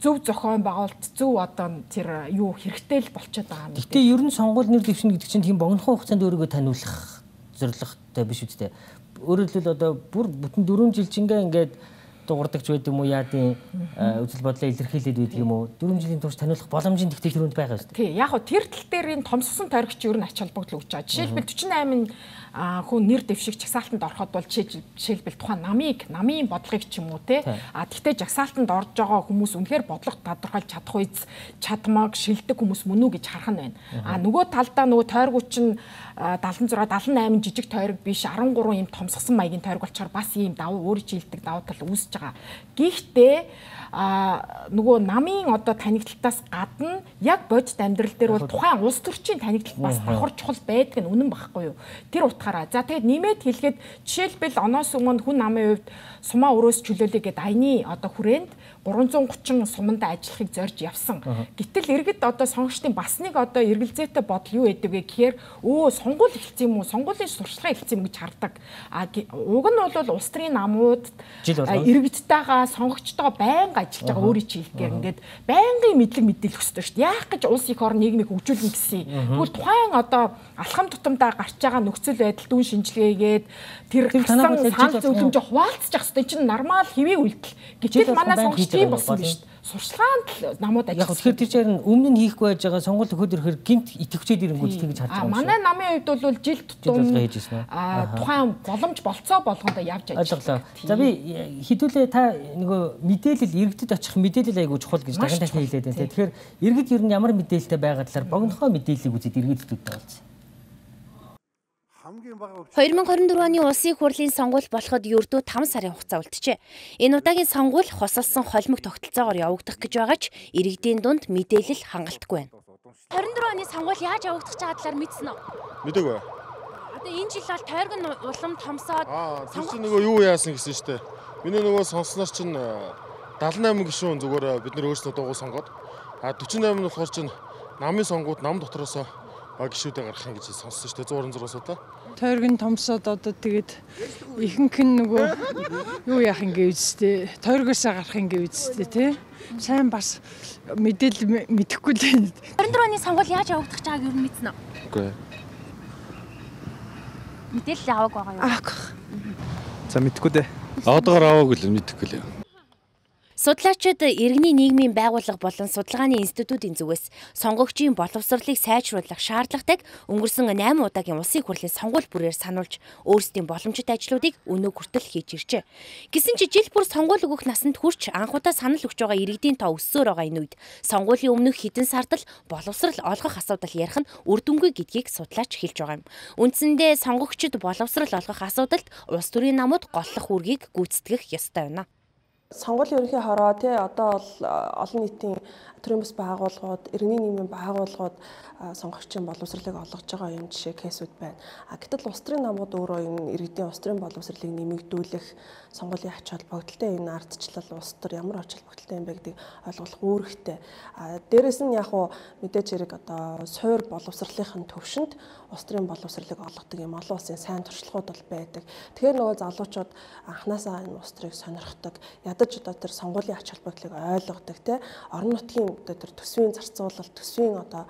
S3: зөв зохион байгуулалт зөв одоо тэр юу хэрэгтэй л болчиход байгаа юм.
S1: Гэхдээ ер нь сонгууль нэр дэвшин гэдэг чинь тийм богинохон хугацаанд өөрийгөө таниулах зорилготой биш үү? Өөрөөр хэлбэл одоо бүтэн 4 жил чингээ ингээд дуурдагч байд юм уу яадын үзэл бодлоо илэрхийлээд байдаг юм уу 4 жилийн турш таниулах боломжийн тэгтэл түрүүнд байгаа шүү дээ.
S3: Тий, яг хөө тэр тал дээр энэ томсгосон тойрогч ер нь ач холбогдол өгч байгаа. Жишээлбэл 48 хүн нэр дэвшиг жагсаалтанд ороход бол жишээлбэл тухайн намын бодлогыг ч юм уу те тэгтээ жагсаалтанд орж байгаа хүмүүс үнэхээр бодлого тодорхойлж чадах үйс чадмаг шилдэг хүмүүс мөн үү гэж харах нь байна. Нөгөө талдаа нөгөө тойрогч нь 76 78 жижиг тойрог биш 13 ийм томсгосон маягийн тойрог болчоор бас ийм давуу өөрийн жилдэг давуу тал үүсэж байгаа. Гэхдээ нөгөө намын одоо танигдалтаас гадна яг бодит амьдрал дээр бол тухайн улс төрчийн танигдалт бас давхар чухал байдаг нь үнэн багхгүй юу? Тэр утгаараа. За тэгээд нэмээд хэлгээд жишээлбэл оноос өмнө хүн намын хувьд сумаа өрөөс чөлөөлөе гэдэг аяны одоо хүрээнд 330 суманда ажиллахыг зорж явсан. Гэтэл иргэд одоо сонгогчдын бас нэг одоо эргэлзээтэй бодол юу байдаг вэ гэхээр сонгуул эхэлсэн юм уу? Сонгуулийн сурчлага эхэлсэн юм гэж хардаг. Уг нь бол улс төрийн намууд иргэдтэйгээ сонгогчтойгоо байнга ажиллаж байгаа өөрийн чиглэлээр ингээд байнгын мэдлэг мэдээлэх хэрэгтэй шүү дээ. Яах гэж улс их орн нийгмийг хөгжүүлнэ гэсэн. Тэгвэл тухайн одоо алхам тутамдаа гарч байгаа нөхцөл байдал дүн шинжилгээгээд тэр санал зөвлөмж хуваалцах хэрэгтэй чинь нормал хэвийн үйлдэл. Гэтэл манай сонгогч тийм болсон биш шүү дээ. Сурчлагаанд намууд ажилласан.
S1: Тэгэхээр тэр чинь өмнө нь хийхгүй байж байгаа сонгуульд өгөхөд ирэхээр гинт идэвхжээд ирэнгүүт тэгж харж байгаа юм шиг.
S3: Манай намын хувьд бол жил тутам тухайн боломж болцоо болгондоо явж ажиллаа.
S1: За би хэдүүлээ та нөгөө мэдээлэл иргэдэд очих мэдээлэл айгуу чухал гэж дахин дахин хэлээд байна. Тэгэхээр иргэд ер нь ямар мэдээлэлтэй байгаа талаар богинохоо мэдээллийг үзээд иргэдтэй уулзъя.
S6: 2024 оны улсын хурлын сонгуул болоход ердөө 5 сарын хугацаа үлджээ. Энэ удаагийн сонгуул хосолсон холимог тогтолцоогоор явагдах гэж байгаа ч иргэдийн дунд мэдээлэл хангалтгүй байна. 24 оны сонгуул яаж явагдах байгаа талаар мэдсэн үү?
S7: Мэдээгүй.
S6: Одоо энэ жил бол тойрог нь улам томсоод
S7: сонгуул нөгөө юу яасан гэсэн штэ. Миний нөгөө сонссноор чинь 78 гишүүн зүгээр бид нэр өөрснөө дуугу сонгоод 48 нь болохоор чинь намын сонгууд нам дотроос гишүүдээ гаргахын гэж сонссон шүү дээ 106-аас удаа.
S8: Тойрог нь томсоод одоо тэгээд ихэнх нь нөгөө юу яах ингэ үсттэй тойрогоосоо гарах ингэ үсттэй тий. Сайн бас мэдээлэл мэдэхгүй л.
S6: 24 оны сонгуул яаж явагдах чагааг юу мэдсэн үү?
S7: Үгүй.
S6: Мэдээлэл аваагүй байгаа юу?
S7: За мэдхгүй дээ. Одоогоор аваагүй л мэдэхгүй л.
S6: Судлаачид иргэний нийгмийн байгууллага болон судалгааны институтийн зүгээс сонгогчийн боловсролыг сайжруулах шаардлагатайг өнгөрсөн 8 удаагийн улсын хурлын сонгуул бүрээр сануулж өөрсдийн боломжит ажлуудыг өнөө хүртэл хийж иржээ. Гэсэн чи жил бүр сонгуул өгөх насанд хүрч анх удаа санал өгч байгаа иргэдийн тоо өссөөр байгаа энэ үед сонгуулийн өмнөх хэдэн сард л боловсрол олгох асуудал ярих нь үр дүнгүй гэдгийг судлаач хэлж байгаа юм. Үндсэндээ сонгогчид боловсрол олгох асуудалд улс төрийн намууд голлох үүргийг гүйцэтгэх ёстой байна.
S9: Сонгуулийн ерөнхий хороо тий одоо бол олон нийтийн төрийн бас байгууллагууд, иргэний нийгмийн байгууллагууд сонгогчийн боловсролыг олгож байгаа юм жишээ кейсүүд байна. Гэтэл улс төрийн намууд өөрөө энэ иргэдийн улс төрийн боловсролыг нэмэгдүүлэх сонгуулийн ач холбогдолтой энэ ардчлал улс төр ямар ач холбогдолтой юм бэ гэдгийг ойлгох үүрэгтэй. Дээрээс нь яг уу мэдээж хэрэг одоо суур боловсролын төвшөнд улс төрийн боловсролыг олгодог юм олон улсын сайн туршлагууд бол байдаг. Тэгэхээр нөгөө залуучууд анханасаа энэ улс төрийг сонирхдаг. Ядаж одоо тэр сонгуулийн ач холбогдлыг ойлгодог тий орон нутгийн одоо тэр төсвийн зарцуулалт, төсвийн одоо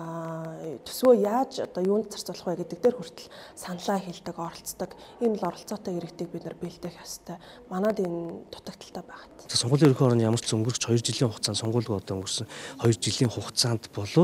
S9: төсвөө яаж одоо юунд зарцуулах вэ гэдэг дээр хүртэл саналаа хэлдэг, оролцдог. Ийм л оролцоотой иргэдийг бид нар бэлдэх ёстой. Манад энэ дутагдaltaй байгаад.
S10: Сонгуулийн ерөнхий хорооны ямар ч өнгөрч 2 жилийн хугацаанд сонгуулийг одоо өнгөрсөн 2 жилийн хугацаанд болвол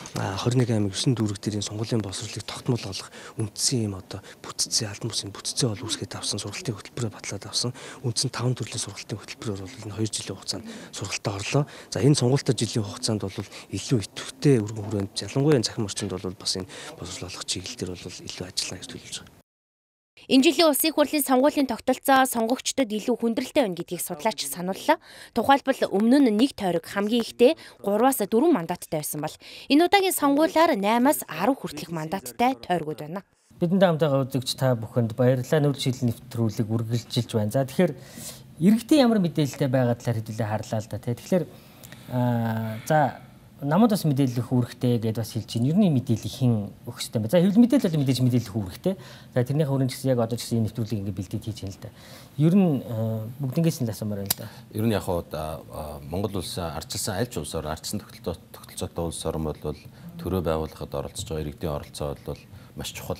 S10: 21 аймаг 9 дүүрэг дээр сонгуулийн боловсролыг тогтмол олох үндсэн юм одоо бүтцийн албан бусийн бүтцээ бол үүсгэж авсан сургалтын хөтөлбөрөөр батлаад авсан. Үндсэн 5 төрлийн сургалтын хөтөлбөрөөр бол энэ 2 жилийн хугацаанд сургалтад орлоо. За энэ сонголттой жилийн хугацаанд бол илүү идэвхтэй өргөн хүрээнд ялангуяа захим орчинд бол бас энэ боловсрол олох чиглэл дээр бол илүү ажиллана гэж төлөвлөж байгаа.
S6: Энэ жилийн улсын хурлын сонгуулийн тогтолцоо сонгогчдод илүү хүндрэлтэй байна гэдгийг судлаач санууллаа. Тухайлбал өмнө нь нэг тойрог хамгийн ихдээ 3-4 мандаттай байсан бол энэ удаагийн сонгуулиар 8-10 хүртэлх мандаттай тойргууд байна.
S1: Бидэнд хамтдаа үзэгч та бүхэнд баярлалаа. Нүүр шийдэл нэвтрүүлэг үргэлжилж байна. За тэгэхээр иргэдийн ямар мэдээлэлтэй байгаа талаар хэдүүлээ харлаа л да. Тэгэхээр за намууд бас мэдээлэл үүрэгтэй гэдээ бас хэлж байна. Ер нь мэдээлэл хэн өгөх ёстой юм бэ? За хэвлэл мэдээлэл бол мэдээж мэдээлэл үүрэгтэй. За тэрнийхээ хүрээнд гэсэн яг одоо ч гэсэн энэ нэвтрүүлгийг ингээд бэлдээд хийж байна л да. Ер нь бүгднгээс нь асуумаар байна да.
S5: Ер нь яг Монгол улс ардчилсан аль ч улсаар ардчилсан тогтолцоотой улс орн бол төрөө байгуулахад оролцож байгаа иргэдийн оролцоо бол маш чухал.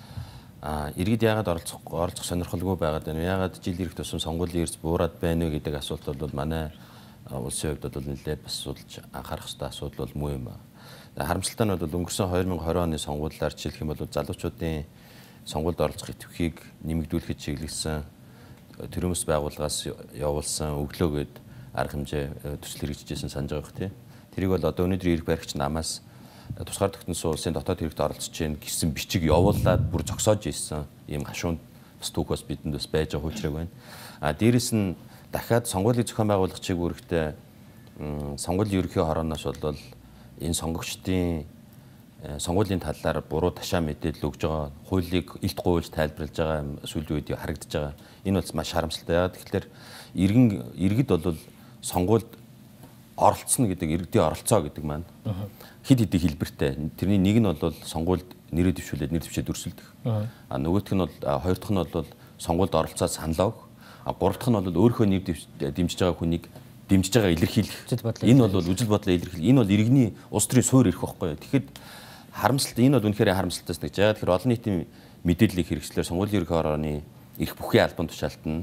S5: Иргэд яагаад оролцох сонирхолгүй байгаад байна вэ? Яагаад жил ирэх тусам сонгуулийн эрс буураад байна вэ гэдэг асуулт бол манай улсын хувьд бол нэлээд бас судалж анхаарах ёстой асуудал бол муу юм байна. Харамсалтай нь бол өнгөрсөн 2020 оны сонгуулиар жишээлх юм бол залуучуудын сонгуульд оролцох идэвхийг нэмэгдүүлэхэд чиглэсэн төрөмс байгууллагаас явуулсан өглөөгээд арга хэмжээ төсөл хэрэгжижсэн санаж байгаа хэрэг. Тэрийг бол одоо өнөөдөр ирэх баригч намаас тусгаар тогтносон улсын дотоод хэрэгт оролцож чинь гэсэн бичиг явуулаад бүр зогсоож ирсэн ийм хашуунд бас түүх бас бидэнд бас байж байгаа хуульчраг байна. Дээрэс нь дахиад сонгуулийн зохион байгуулах чиг үүрэгтэй сонгуулийн ерөнхий хорооноос бол энэ сонгогчдын сонгуулийн талаар буруу ташаа мэдээлэл өгж байгаа хуулийг илт гуйлж тайлбарлаж байгаа сүүлийн үед харагдаж байгаа. Энэ бол маш харамсалтай. Тэгэхээр иргэд бол сонгуульд оролцсон гэдэг иргэдийн оролцоо гэдэг маань хэд хэдэн хэлбэртэй. Тэрний нэг нь бол сонгуульд нэрээ дэвшүүлээд нэр дэвшээд өрсөлдөх. Нөгөөх нь бол хоёр дахь нь бол сонгуульд оролцоод саналаа өгөх. Гурав дахь нь бол өөрийнхөө нэр дэмжиж байгаа хүнийг дэмжиж байгаа илэрхийлэх. Энэ бол үжил бодлоо илэрхийлэх. Энэ бол иргэний улс төрийн суур ирэх байхгүй юу. Тэгэхэд харамсалтай энэ бол үнэхээр харамсалтай нэг. Яг тэгэхээр олон нийтийн мэдээллийг хэрэгжлээр сонгуулийн ерөнхий хорооны эрх бүхий албан тушаалтан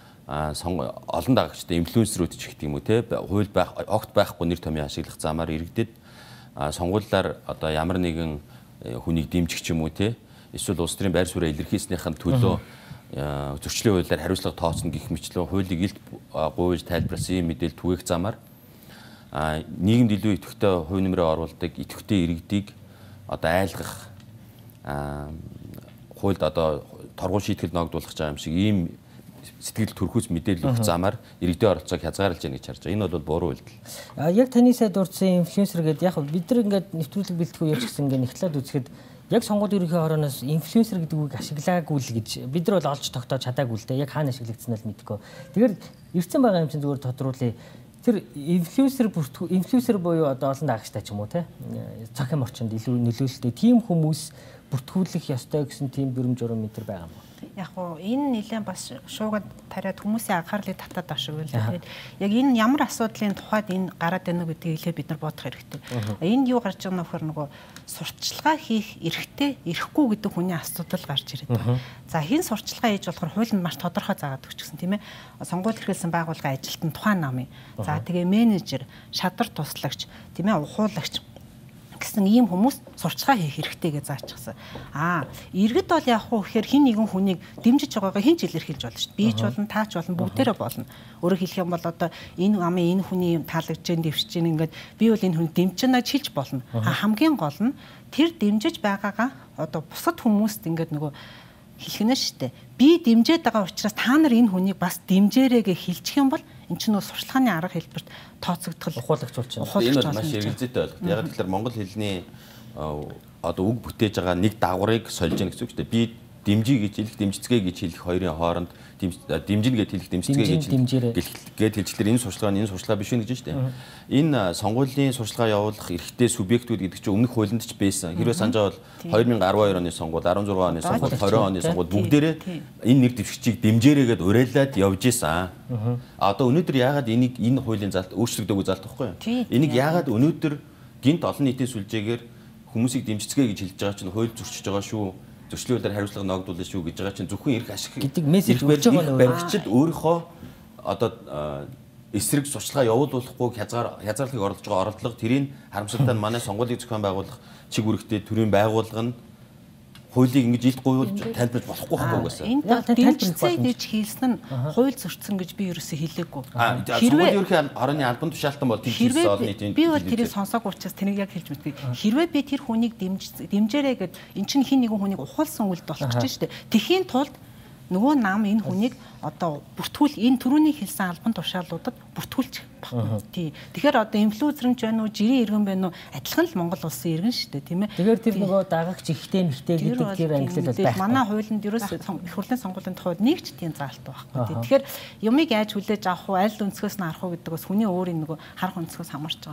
S5: олон дагагчтай инфлюенсерүүд ч гэх юм уу те хууль байх огт байхгүй нэр томьёо ашиглах замаар иргэдэд сонгуулиар одоо ямар нэгэн хүнийг дэмжих ч юм уу те эсвэл улс төрийн байр сууриа илэрхийлснийхэн төлөө зөрчлийн хуулиар хариуцлага тооцно гэх мэтлэн хуулийг илт гуйж тайлбарласан мэдээлэл түгээх замаар нийгэмд илүү идэвхтэй хувь нэмрээ оруулдаг идэвхтэй иргэдийг одоо айлгах хуульд одоо торгуул шийтгэл ногдуулах байгаа юм шиг ийм сэтгэл төрхөөс мэдээлэл өгөх замаар иргэдийн оролцоог хязгаарлаж яах гэж харж байгаа. Энэ бол буруу үйлдэл.
S1: Яг таны сая дурдсан инфлюенсер гэдэг яг бид нар ингээд нэвтрүүлэг бэлтгэх үеч гэсэн ингээд нэхлээд үзэхэд яг сонгуулийн ерөнхий хорооноос инфлюенсер гэдэг үгийг ашиглаагүй л гэж бид нар бол олж тогтоож чадаагүй л дээ. Яг хаана ашиглагдсан нь мэдэхгүй. Тэгэхээр ирсэн байгаа юм чинь зүгээр тодруулъя. Тэр инфлюенсер буюу одоо олон дагагчтай ч юм уу те цахим орчинд илүү нөлөөлөлтэй тийм хүмүүс бүртгүүлэх ёстой гэсэн тийм дүрм журам метр байгаа юм.
S4: Яг гоо энэ нэлээд бас шуугад тариад хүмүүсийн анхаарлыг татаад авах шиг байна. Тэгээд яг энэ ямар асуудлын тухайд энэ гараад байна гэдгийг хэлээ бид нар бодох хэрэгтэй. Энд юу гарч байгаа нөхөр нөгөө сурталчилгаа хийх эрхтэй, эрэхгүй гэдэг хүний асуудал гарч ирээд байна. За хин сурталчилгаа хийж болохоор хуулинд маш тодорхой заагаад өгчихсөн тийм ээ. Сонгууль эрхэлсэн байгууллагын ажилтан тухайн намын. За тэгээ менежер, шадар туслагч, тийм ээ, ухуулагч гэсэн ийм хүмүүс сурчлагаа хийх хэрэгтэй гэж заачсан. Иргэд бол яг хуу гэхээр хин нэгэн хүнийг дэмжиж байгаагаа хин ч илэрхийлж болно шүү дээ. Би ч болно, та ч болно, бүгдээрээ болно. Өөрөөр хэлэх юм бол одоо энэ амын энэ хүний таалагдж гэн дэвшиж гэн ингээд би бол энэ хүнийг дэмжиж байна гэж хэлж болно. Хамгийн гол нь тэр дэмжиж байгаагаа одоо бусад хүмүүст ингээд нөгөө хэлхнэ шүү дээ. Би дэмжиж байгаа учраас та нар энэ хүнийг бас дэмжээрэй гэж хэлчих юм бол эн чинь нөө сурчлагын арга хэлбэрт тооцогдох
S1: ухуулагч болж байна.
S5: Энэ бол маш эргэлзээтэй ойлголт. Яг тэгэхээр монгол хэлний одоо үг бүтээж байгаа нэг дагаврыг сольж яах гэсэн үг шүү дээ. Би дэмжиж гэж хэлэх, дэмжицгээ гэж хэлэх хоёрын хооронд дэмжинэ гэж хэлэх, дэмжицгээ гэж хэлчихлээр энэ сурчлага биш вэ гэж шүү дээ. Энэ сонгуулийн сурчлага явуулах эрхтэй субъектүүд гэдэг чинь өмнөх хуулинд ч байсан. Хэрвээ санаж байгаа бол 2012 оны сонгуул, 16 оны сонгуул, 20 оны сонгуул бүгдээрээ энэ нэр дэвшигчийг дэмжээрээгээд уриалаад явж исэн. Одоо өнөөдөр яагаад энэ хуулийн залт өөрчлөгдөөгүй залт байхгүй юу? Энийг яагаад өнөөдөр гинт олон нийтийн сүлжээгээр хүмүүсийг дэмжицгээ гэж хэлж байгаа чинь хууль зөрчиж байгаа шүү. Зөрчлийн хуулиар хариуцлага ногдуулна шүү гэж байгаа чинь зөвхөн эрх ашиг
S1: гэдэг мессеж өгч байгаа нь
S5: баригчид өөрийнхөө одоо эсрэг сурчлага явуулахгүй хязгаарлалтыг оруулж байгаа оролдлого тэрийг харамсалтай нь манай сонгуулийн зохион байгуулах чиг үүрэгтэй төрийн байгууллага нь хуулийг ингэж илт гуйвуулж тайлбарж болохгүй байхгүй угаасаа.
S4: Энд дэмжицээ гэж хэлсэн нь хууль зөрчсөн гэж би ерөөсөө хэлээгүй.
S5: Хэрвээ ерөнхий хорооны албан тушаалтан бол тийм хэлсэн олон нийтийн
S4: би бол тэрийг сонсоогүй учраас тэрийг яг хэлж мэдгүй. Хэрвээ би тэр хүнийг дэмжээрэй гэд эн чинь хин нэгэн хүнийг ухуулсан үлд болчихж штэ. Тэхийн тулд нөгөө нам энэ хүнийг одоо бүртгүүл энэ түрүүний хэлсэн албан тушаалуудад бүртгүүлчих багна. Тий. Тэгэхээр одоо инфлюенсер ч байна уу, жирийн иргэн байна уу, адилхан л Монгол улсын иргэн шүү дээ, тийм ээ.
S1: Тэгэхээр тэр нөгөө дагагч ихтэй мөхтэй гэдэг тэр ангилал бол байх.
S4: Манай хуулинд ерөөсөө их хурлын сонгуулийн тухайд нэг ч тийм заалт байхгүй. Тэгэхээр юмыг яаж хүлээж авах уу, аль өнцгөөс нь харах уу гэдэг бас хүний өөрийн нөгөө харах өнцгөөс хамаарч байгаа хэрэг.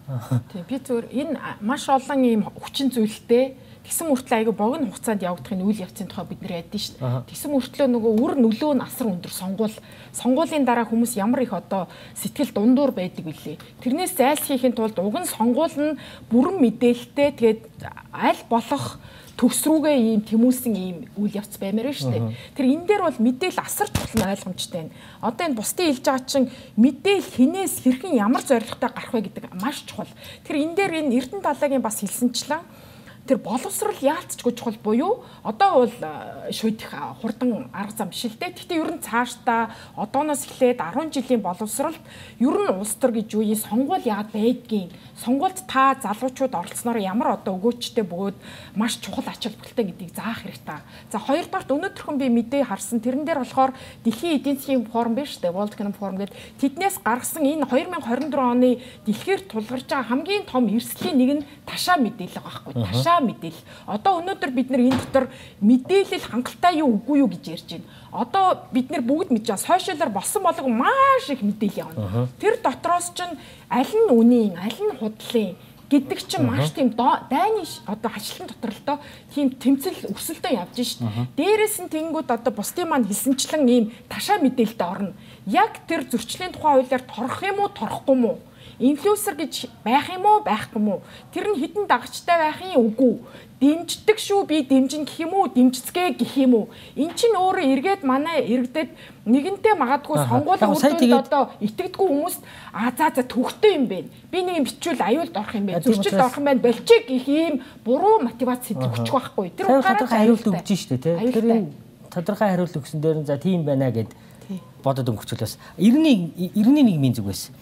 S3: Тийм би зүгээр энэ маш олон ийм хүчин зүйлтэй тэгсэн мөртлөө айгүй богино хугацаанд явагдахын үйл явцын тухай бид нэр ядсан шүү дээ. Тэгсэн мөртлөө нөгөө үр нөлөө нь асар өндөр сонгуулийн дараа хүмүүс ямар их одоо сэтгэл дундуур байдаг билээ. Тэрнээс зайлсхийхин тулд уг нь сонгуул нь бүрэн мэдээлэлтэй тэгээд аль болох төгс рүүгээ ийм тэмүүлсэн ийм үйл явц баймаар байна шүү дээ. Тэр энэ дээр бол мэдээлэл асар чухал ойлгомжтой байна. Одоо энэ бусдын хэлж байгаа чинь мэдээлэл хинээс хэрхэн ямар зорилготой гарах вэ гэдэг маш чухал. Тэр энэ дээр энэ Эрдэнэ далайгийн бас хэлсэнчлэн тэр боловсрал яалтчгүй чухал буюу одоо бол шүдэх хурдан арга зам биш л дээ. Гэхдээ ер нь цаашдаа одооноос эхлээд 10 жилийн боловсралд ер нь улс төр гэж үеийн сонгуул яагаад байдгийг, сонгуульд та залуучууд оролцсноор ямар одоо өгөөчтэй бөгөөд маш чухал ач холбогдолтой гэдгийг заах хэрэгтэй. За хоёрдугаарт өнөөдрхөн би мэдээ харсан. Тэрэн дээр болохоор Дэлхийн эдийн засгийн форум биш үү? World Economic Forum гэдэг тэднээс гаргасан энэ 2024 оны дэлхийд тулгарч байгаа хамгийн том эрсдлийн нэг нь ташаа мэдээлэл байхгүй. Ташаа мэдээлэл. Одоо өнөөдөр бид нар энэ дотор мэдээлэл хангалттай юу үгүй юу гэж ярьж байна. Одоо бид нар бүгд мэдж байгаа сошиалар болсон болго маш их мэдээлэл явна. Тэр дотроос чинь аль нь үнийн, аль нь худлын гэдэг чинь маш тийм дайны одоо хашлан доторлоо тийм тэмцэл өсөлтөө явж шít. Дээрээс нь тэнгүүд одоо бусдын маань хэлсэнчлэн ийм ташаа мэдээлэлд орно. Яг тэр зөрчлийн тухай хуулиар торох юм уу, торохгүй юм уу? Инфлюенсер гэж байх юм уу, байхгүй юм уу? Тэр нь хідэн дагагчтай байхын үгүй. Дэмждэг шүү би дэмжин гэх юм уу, дэмжцгээ гэх юм уу? Эн чинь өөрөө эргээд манай иргэдэд нэгэнтээ магадгүй сонгуулийн үр дүнд одоо итгэдэггүй хүмүүст за төвхтэй юм бэ. Би нэг юм бичвэл аюулд орох юм бэ. Зөрчилд орох юм байна. Болчих гэх ийм буруу мотивац сэдвүүчих байхгүй. Тэр утгаараа
S1: хариулт өгч штэ тий. Тэр энэ тодорхой хариулт өгсөн дээр нь за тийм байна гэд бодод өнгөрчүүл бас 91 нийгмийн зүг байсан.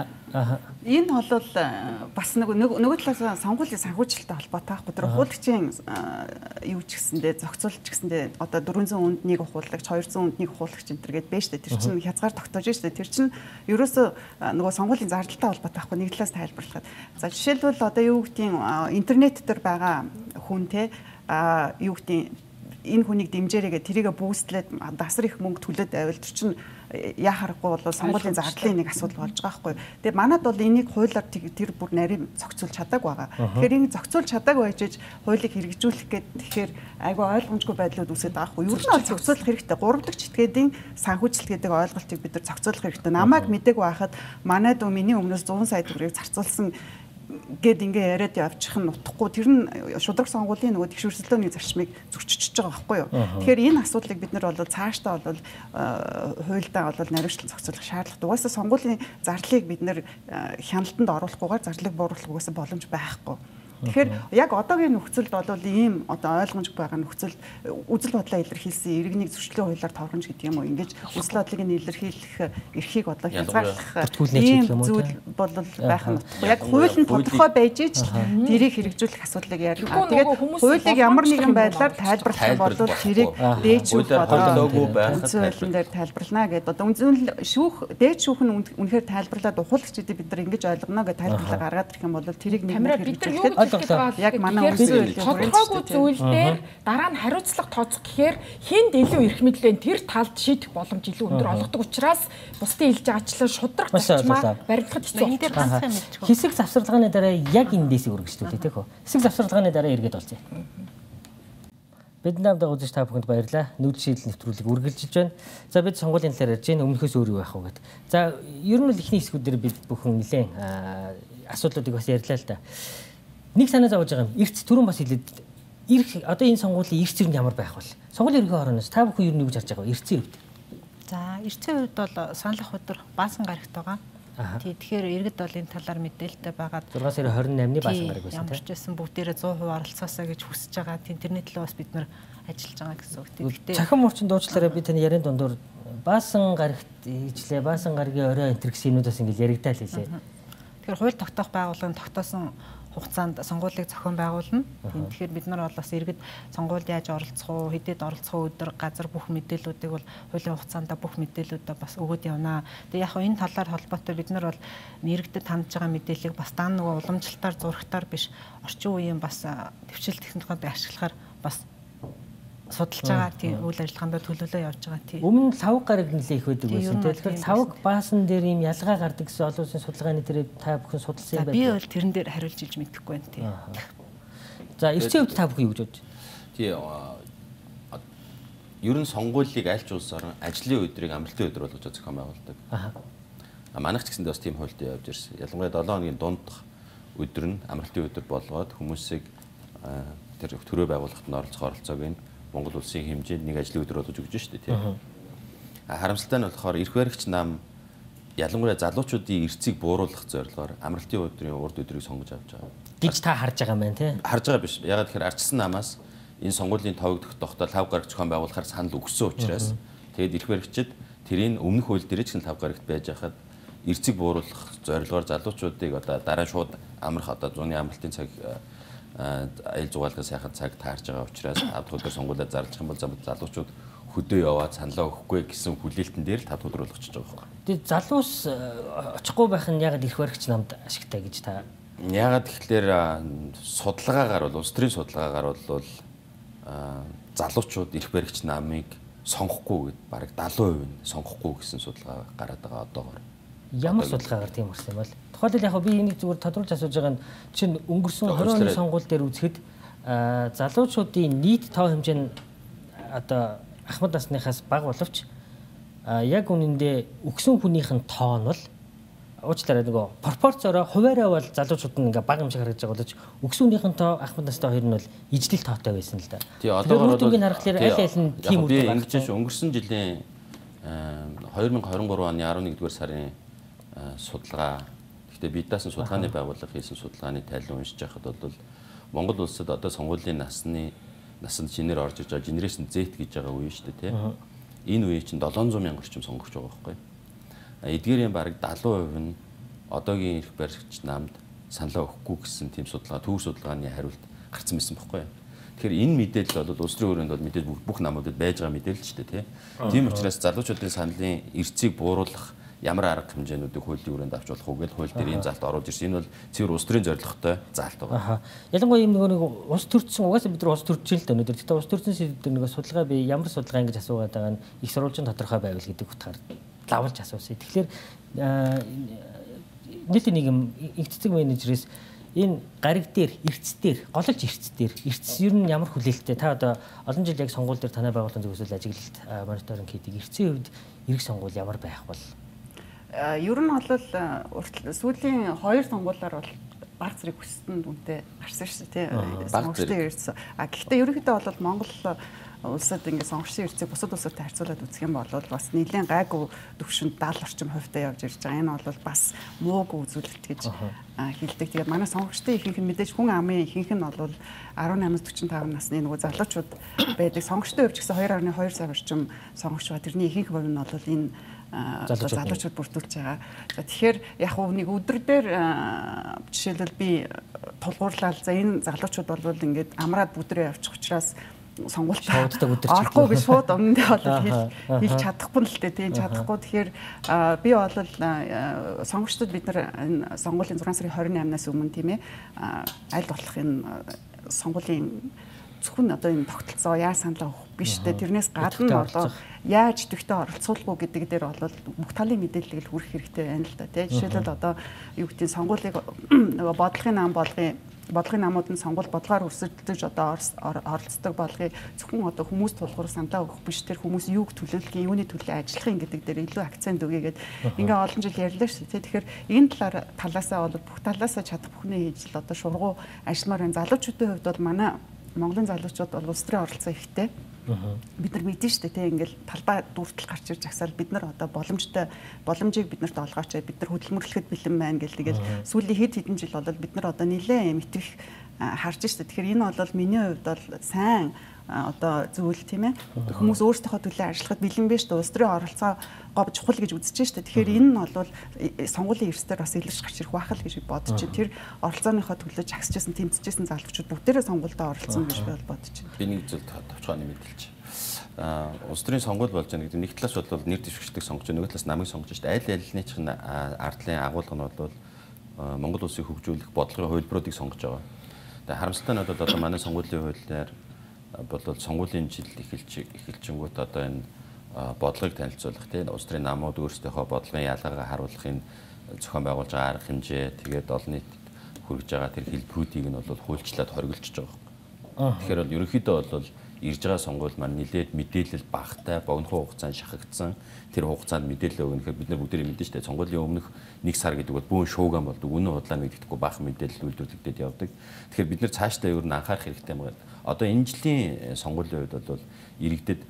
S2: Энэ бол бас нөгөө талаас сонгуулийн санхүүжилттэй холбоотой байхгүй. Тэр хуулагчийн юу ч гэсэндээ зохицуулж гэсэндээ одоо 400 хүнд нэг хуулагч, 200 хүнд нэг хуулагч энэ төр гээд байна шүү дээ. Тэр чинь хязгаар тогтоож шүү дээ. Тэр чинь ерөөсөө нөгөө сонгуулийн зардалтай холбоотой байхгүй. Нэг талаас тайлбарлахад. За жишээлбэл одоо юу гэдгийг интернет дээр байгаа хүн те юу гэдгийг энэ хүнийг дэмжээрэй тэрийг бүүстлээд асар их мөнгө төлөөд байвал тэр чинь яа харахгүй бол сонгуулийн зардлын нэг асуудал болж байгаа байхгүй. Тэгээ манад бол энийг хуулиар тэр бүр нарийн зохицуулж чадаагүй байгаа. Тэгэхээр энэ зохицуулж чадаагүй байж хуулийг хэрэгжүүлэх гээд тэгэхээр айгүй ойлгомжгүй байдлууд үүсээд байгаа байхгүй. Юу ч бол зохицуулах хэрэгтэй. 3 дахь читгэдийн санхүүжилт гэдэг ойлголтыг бид нар зохицуулах хэрэгтэй. Намайг мэдээгүй байхад манайд миний өмнөөс 100 сая төгрөгийг зарцуулсан гэд ингээ яриад явчих нь утахгүй тэр нь шудраг сонгуулийн нөгөө тэгшүүрсэлтөөний зарчмыг зөрчиж байгаа байхгүй юу. Тэгэхээр энэ асуудлыг бид нар бол цаашдаа бол хуульдаа бол наривчлан зохицуулах шаардлагатай. Угаасаа сонгуулийн зарлыг бид нар хяналтанд оруулахгүйгээр зарлыг бууруулах угаасаа боломж байхгүй. Тэгэхээр яг одоогийн нөхцөлд бол ийм одоо ойлгомжгүй байгаа нөхцөлд үзэл бодлоо илэрхийлсэн иргэнийг зөрчлийн хуулиар торгомж гэдэг юм уу ингэж үзэл бодлыг нь илэрхийлэх эрхийг одоо хязгаарлах ийм зүйл бол байх нь утгагүй. Яг хууль нь тодорхой байж ч тэрийг хэрэгжүүлэх асуудлыг ярина. Тэгээд хуулийг ямар нэгэн байдлаар тайлбарлах бол тэрийг дээд шүүх бодлоогүй байх зүйлэн дээр тайлбарлана гэдэг. Одоо дээд шүүх нь үнэхээр тайлбарлаад ухуулагчдыг бид нар ингэж ойлгоно гэж тайлбарлага гаргаад ирэх юм бол тэрийг нэг хэрэгжүүлэх яг манай үйл
S3: тодорхойгүй зүйл дээр дараа нь хариуцлага тооцох гэхээр хинд илүү эрх мэдлэн тэр талд шийдэх боломж илүү өндөр олгодог учраас бусдын хэлж байгаачлан шудрах зарчмаа баримтлахад хэцүү байна.
S1: Хэсэг завсарлагын дараа яг эндээс үргэлжлүүлээ тийм үү? Хэсэг завсарлагын дараа эргээд болцъё. Бид намд үзэж та бүхэнд баярлалаа. Нүүдэл шийдэл нэвтрүүлэг үргэлжилж байна. За бид сонгуулийн талаар ярьж байна. Өмнөхөөс өөр юу байх вэ гэдэг. За ер нь л ихний хэсгүүдээр бид бүхэн нэлээд асуудлуудыг бас ярьлаа л да. Нэг санаа зовж байгаа юм. Эрц түрүүн бас хэлээд одоо энэ сонгуулийн эрц ер нь ямар байх вэ? Сонгуулийн ерөнхий хороноос та бүхэн ер нь юу гэж харж байгаа вэ? Эрцийн хувьд.
S4: За, эрцийн хувьд бол саналх өдөр баасан гарагт байгаа. Тэгэхээр иргэд бол энэ талаар мэдээлэлтэй байгаад
S1: 6 сарын 28-ны баасан гараг байсан тийм.
S4: Ямар ч байсан бүгдээрээ 100% оролцоосаа гэж хүсэж байгаа. Интернет л бас бид нар ажиллаж байгаа гэсэн үг.
S1: Тэгэхдээ цахим орчин дуучлаараа би таны ярийн дундуур баасан гарагт хийжлээ, баасан гарагийн орой энтер гэсэн юмнуудаас ингэж яригдаа л хэлээ.
S4: Тэгэхээр хууль тогтоох байгууллагын тогтоосон хугацаанд сонгуулийг зохион байгуулна. Тэгэхээр бид нар бол бас иргэд сонгуульд яаж оролцох уу, хэдэд оролцох уу, өдөр газар бүх мэдээллүүдийг бол хуулийн хугацаанд бүх мэдээллүүдээ бас өгöd явнаа. Тэгээ яг энэ талаар холбоотой бид нар бол иргэдэд хандж байгаа мэдээллийг бас дан нөгөө уламжлалтаар зурагтаар биш орчин үеийн бас төвчл технологид ашиглахаар бас судалж байгаа тийм үйл ажиллагаанд төлөвлөө явж байгаа тийм.
S1: Өмнө лавг гараг нэлээ их байдаг байсан. Тэгэхээр лавг баасан дээр ийм ялгаа гардаг гэсэн олон улсын судалгааны дээр та бүхэн судалсан юм байна.
S4: Би бол тэрэн дээр хариулж илж мэдэхгүй байна тийм.
S1: За эрчийн хувьд та бүхэн юу гэж бодож байна?
S5: Тий ер нь сонгуулийг аль ч улсаар ажлын өдрийг амралтын өдөр болгож зохион байгуулдаг. Манайх ч гэсэндээ бас тийм хуультай явж ирсэн. Ялангуяа 7 хоногийн дундх өдөр нь амралтын өдөр болгоод хүмүүсийг тэр төрөө байгуулахад нь оролцоог нь Монгол улсын хэмжээнд нэг ажлын өдөр болгож өгч шүү дээ тийм. Харамсалтай нь болохоор эрх баригч нам ялангуяа залуучуудын эрцийг бууруулах зорилгоор амралтын өдрийн урд өдрийг сонгож авч байгаа.
S1: Гэж та харж байгаа юм байна тийм.
S5: Харж байгаа биш. Ягаад гэхээр ардчсан намаас энэ сонгуулийн товогдох тогтоол лав гараг зохион байгуулахаар санал өгсөн учраас тэгээд эрх баригчид тэрийг өмнөх хууль дээр ч лав гарагт байж хахад эрцийг бууруулах зорилгоор залуучуудыг одоо дараа шууд амрах одоо зуны амралтын цаг аял зугаалгаас яхад цаг таарж байгаа учраас 5 дахь өдөр сонгуулиад зарлах юм бол залуучууд хөдөө яваад саналаа өгөхгүй гэсэн хүлээлтэн дээр л 5 дахь өдөр болгочихж байгаа байхгүй.
S1: Тэгээд залуус очихгүй байх нь яг эрх баригч намд ашигтай гэж та.
S5: Ягаад тэгэхээр судалгаагаар бол улс төрийн судалгаагаар бол залуучууд эрх баригч намыг сонгохгүй гэд бараг 70% нь сонгохгүй гэсэн судалгаа гараад байгаа одоогоор.
S1: Ямар судалгаагаар тийм болсон юм бол тухайлбал яг би энийг зүгээр тодруулж асууж байгаа нь чинь өнгөрсөн 20 оны сонгуул дээр үзэхэд залуучуудын нийт тоо хэмжээ нь одоо ахмад насныхаас бага боловч яг үнэндээ өгсөн хүнийх нь тоо нь бол уучлаарай нөгөө пропорцороо хуваараа бол залуучууд нь ингээ бага юм шиг харагдаж байгаа боловч өгсөөнийх нь тоо ахмад настай хоёр нь бол ижлэл тоотой байсан л да.
S5: Тий одоогоор
S1: бол харахаар аль аль нь тийм үйл
S5: ингэж өнгөрсөн жилийн 2023 оны 11-р сарын судалгаа. Гэхдээ бид даасан судалгааны байгууллага хийсэн судалгааны тайлбар уншиж байхад бол Монгол улсад одоо сонгуулийн насанд шинээр орж иж байгаа генерашн Z гэж байгаа үе шүү дээ тий. Энэ үе чинь 700 мянган орчим сонгогч байгаа байхгүй. Эдгээрийн бараг 70% нь одоогийн эрх баригч намд саналаа өгөхгүй гэсэн тийм судалгаа, төв судалгааны хариулт гарсан байсан байхгүй. Тэгэхээр энэ мэдээлэл бол улс төрийн хүрээнд бол мэдээж бүх намуудад байж байгаа мэдээлэл ч дээ тий. Тийм учраас залуучуудын саналын эрцийг бууруулах ямар арга хэмжээнүүдийг хуулийн хүрээнд авч болох уу гэж хууль дээр ийм заалт оруулж ирсэн. Энэ бол цэвэр улс төрийн зорилготой заалт байгаа.
S1: Ялангуяа ийм нэг улс төрчин угаасаа бид нар улс төрж л дээ өнөөдөр. Гэтэ улс төрчин сэдвээр нэг судалгаа би ямар судалгаа ингэж асуугаад байгаа нь их сурвалжийн тодорхой байвал гэдэг утгаар лавлж асуусан. Тэгэхээр нийтийн нийгэм эцэг менежерээс энэ гариг дээр, эрдэс дээр, голж эрдэс дээр, эрдэс ер нь ямар хүлээлттэй та одоо олон жил яг сонгууль дээр танай байгууллагын зөвлөл ажиглалт мониторинг хийдэг. Эрдэсийн хувьд ирэх сонгууль ямар байх бол?
S2: Ер нь бол сүүлийн 2 сонгуулиар бол баг зэрэг хүссэн үнэтэй гарсан шүү дээ тий. Сонгогчдын эрдэс. Гэхдээ ерөнхийдөө бол Монгол улсад ингээд сонгогчдын эрдсийг бусад улсуудтай харьцуулаад үзэх юм бол бас нэлээд гайгүй төвшөнд 70 орчим хувьтай явж ирж байгаа. Энэ бол бас муугүй үзүүлэлт гэж хэлдэг. Тэгээд манай сонгогчдын ихэнх нь мэдээж хүн амын ихэнх нь бол 18-45 насны нөгөө залуучууд байдаг. Сонгогчдын хувьд ч гэсэн 2.2 сая орчим сонгогч ба тэрний ихэнх хувь нь бол энэ залуучууд бүрдүүлж байгаа. Тэгэхээр яг нэг өдөр дээр жишээлбэл би тулгуурлал за энэ залуучууд бол ингээд амраад бүдрээ явчих учраас сонгуульд орохгүй гэж шууд өмнөдөө бол хэлж чадахгүй л дээ тийм чадахгүй. Тэгэхээр би бол сонгогчдод бид нар энэ сонгуулийн 6 сарын 28-наас өмнө тийм ээ аль болох энэ сонгуулийн зөвхөн одоо энэ тогтолцоо яаж саналаа өгөх биш дээ. Тэрнээс гадна одоо яаж идэвхтэй оролцуулах уу гэдэг дээр бол бүх талын мэдээлэл хүргэх хэрэгтэй байна л да тийм. Жишээлбэл одоо юу гэдэг нь сонгуулийг нөгөө бодлогын намууд нь сонгуул бодлогоор өрсөлдөж одоо оролцдог болгоё. Зөвхөн одоо хүмүүс тулгуур саналаа өгөх биш тэр хүмүүс юуг төлөөлөх, юуны төлөө ажиллахын гэдэг дээр илүү акцент өгье гэдэг ингээ олон жил ярьлаа шүү дээ. Тэгэхээр энэ талаасаа бол бүх талаасаа чадах бүхнээ хийж л одоо шургуу ажилламаар байна. Залуучуудын хувьд бол манай Монголын залуучууд бол улс төрийн оролцоо ихтэй. Бид нар мэдэн штэ тийм ингээл талбай дүүртэл гарч ирж агсаал бид нар одоо боломжийг биднэрт олгооч бид нар хөдөлмөрлөхөд бэлэн байна гэл тэгэл сүүлийн хэд хэдэн жил бол бид нар одоо нэлээд мэтгэх харж штэ. Тэгэхээр энэ бол миний хувьд бол сайн одоо зүйл тийм ээ. Хүмүүс өөрсдийнхөө төлөө ажиллахад бэлэн биш үү? Улс төрийн оролцоо говь чухал гэж үзэж штэ. Тэгэхээр энэ нь бол сонгуулийн эрсдэр бас илэрч гарч ирэх байх л гэж бодож байна. Тэр оролцооныхоо төлөө жагсажсэн, тэмцэжсэн залуучууд бүгдээрээ сонгуульдаа оролцсон гэж би бол бодож байна.
S5: Би нэг зүйл товчхооны мэдээлж. Улс төрийн сонгуул болж байгаа гэдэг нэг талаас бол нэр дэвшигчдэг сонгож, нөгөө талаас намыг сонгож штэ. Аль альны ч ардлын агуулга нь бол Монгол улсыг хөгжүүлэх бодлогын хувилбаруудыг сонгож байгаа. Тэгээ харамсалтай нь бол одоо манай сонгуулийн хуулиар бол сонгуулийн жил эхэлчингүүт одоо энэ бодлогыг танилцуулах тийм улс төрийн намууд өөрсдийнхөө бодлогын ялгаагаа харуулахын зохион байгуулж байгаа арга хэмжээ тэгээд олон нийтэд хүргэж байгаа тэр хэлбэрүүдийг нь бол хуульчлаад хориглолцож байгаа. Тэгэхээр бол ерөнхийдөө бол ирж байгаа сонгуул маань нэлээд мэдээлэл багтай богино хугацаанд шахагдсан. Тэр хугацаанд мэдээлэл өгнөхөөр бид нар бүгдээ мэдэн штэ сонгуулийн өмнөх 1 сар гэдэг бол бүүн шууган болдог. Үнэн худлаа мэддэхгүй бага мэдээлэл үйлдвэрлэгдээд явдаг. Тэгэхээр бид нар цаашдаа ер нь анхаарах хэрэгтэй юм байна. Одоо энэ жилийн сонгуулийн үед бол иргэдэд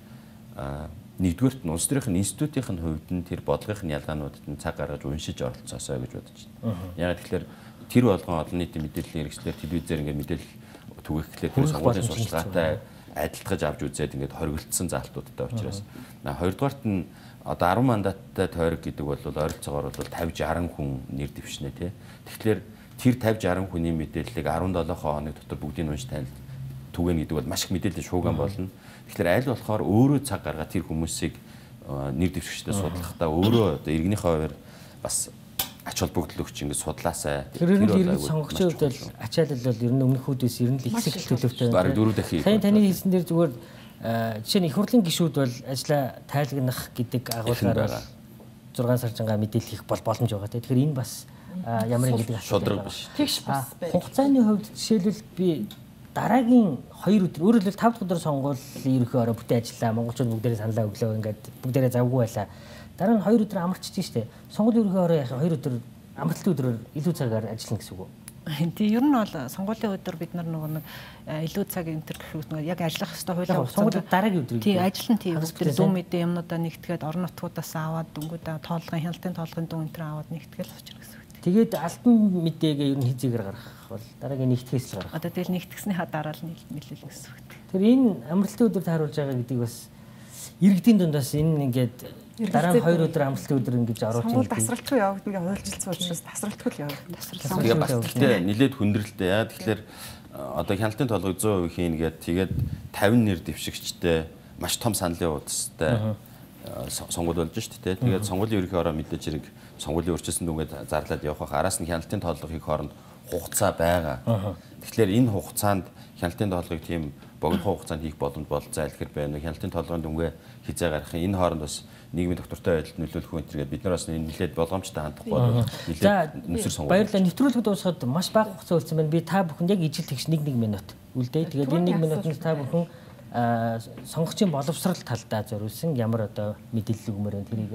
S5: нэгдүгээрт нь улс төрийн институтийн хувьд нь тэр бодлогын ялгаануудад нь цаг гаргаж уншиж оролцоосоо гэж бодож байна. Яг тэгэхээр тэр болгон олон нийтийн мэдээллийн хэрэгслэр телевизээр ингээд мэдээлэл түгэхлээр тэр сонгуулийн сурталчилгаатай адилтгаж авч үзээд ингээд хориглолцсон заалтуудтай учраас хоёрдугаарт нь одоо 10 мандаттай тойрог гэдэг бол ойролцоогоор бол 50-60 хүн нэр дэвшнэ тий. Тэгэхээр тэр 50-60 хүний мэдээллийг 17 хоног дотор бүгдийг нь унш танил түгэнэ гэдэг бол маш их мэдээлэл шууган болно. Тэгэхээр аль болохоор өөрөө цаг гаргаад тэр хүмүүсийг нэр дэвшигчтэй судлахдаа өөрөө одоо иргэнийхээ хувьд бас ач холбогдлогч ингэж судлаасаа
S1: тэр нь сонгогчийн хувьд бол ачаалал бол ер нь өмнөхүүдээс ер нь их төлөвтэй байна.
S5: Бараг 4 дахин.
S1: Сайн таны хэлсэн дээр зүгээр жишээ нь их хурлын гишүүд бол ажлаа тайлагнах гэдэг агуулгаар 6 саржингаа мэдээлэл хийх боломж байгаа. Тэгэхээр энэ бас ямар нэг гэдэг
S5: шудраг биш.
S3: Тэгш бас байна.
S1: Хугацааны хувьд жишээлбэл би дараагийн 2 өдөр өөрөөр хэлбэл 5 дахь өдөр сонгуулийн ерөнхий ороо бүтэн ажиллаа. Монголчууд бүгдээрээ саналаа өглөө ингээд бүгдээрээ завгүй байлаа. Дараа нь 2 өдөр амарчиж штэ. Сонгуулийн ерөнхий ороо яхаа 2 өдөр амралтын өдрөөр илүү цагаар ажиллана гэсэн үг үү?
S4: Тийм ер нь бол сонгуулийн өдөр бид нар нөгөө нэг илүү цаг энтер гэх үг яг ажиллах ёстой хуулиар
S1: сонгуулийн дараагийн өдрийг
S4: тийм ажиллан тийм өдөр дүү мэдээ юмнуудаа нэгтгээд орон нутгуудаас аваад дүнгуудаа тоолгын хяналтын тоолгын дүү энтер аваад нэгтгэл очно гэсэн үг.
S1: Тэгээд альбан мэдээгээ ер нь хизээгээр гаргах бол дараагийн нэгтгэхээс л гаргах.
S4: Одоо тэгэл нэгтгэснийхаа дараа л нийлэл гэсэн үг.
S1: Тэр энэ амралтын өдөрт харуулж байгаа гэдэг бас иргэдийн дундаас энэ ингээд дараа нь 2 өдөр амралтын өдөр ингэж оруулж
S2: байгаа. Сонгуул тасралтгүй явагддаг юм хуульчилсан учраас тасралтгүй л явагдана.
S5: Тэгээ бас тэгтээ нилээд хүндрэлтэй яа. Тэгэхээр одоо хяналтын толгой 100% хийн тэгээд 50 нэр дэвшигчтэй маш том саналын удастай сонгуул болж шүү дээ. Тэгээд сонгуулийн ерөнхий ороо мэдээж хэрэг сонгуулийн өрчилсөн дүнгээд зарлаад явах араас нь хяналтын толгой хийх хооронд хугацаа байгаа. Тэгэхээр энэ хугацаанд хяналтын толгойг тийм богино хугацаанд хийх боломж болцоо айлхэр байна. Хяналтын толгойн дүнгээ хизээ гаргах энэ хооронд бас нийгмийн доктортой байдалд нөлөөлөх үн тэргээд бид нар бас нэлээд болгоомжтой хандахгүй бол нэлээд нүсэр сонгуул.
S1: Баярлалаа. Нэвтрүүлэхэд дуусахад маш бага хугацаа үлдсэн байна. Би та бүхэнд яг ижил тэгш 1 минут үлдээ. Тэгээд энэ 1 минутанд та бүхэн сонгогчийн боловсрал талдаа зориулсан ямар одоо мэдээлэл өгмөр байна тэрийг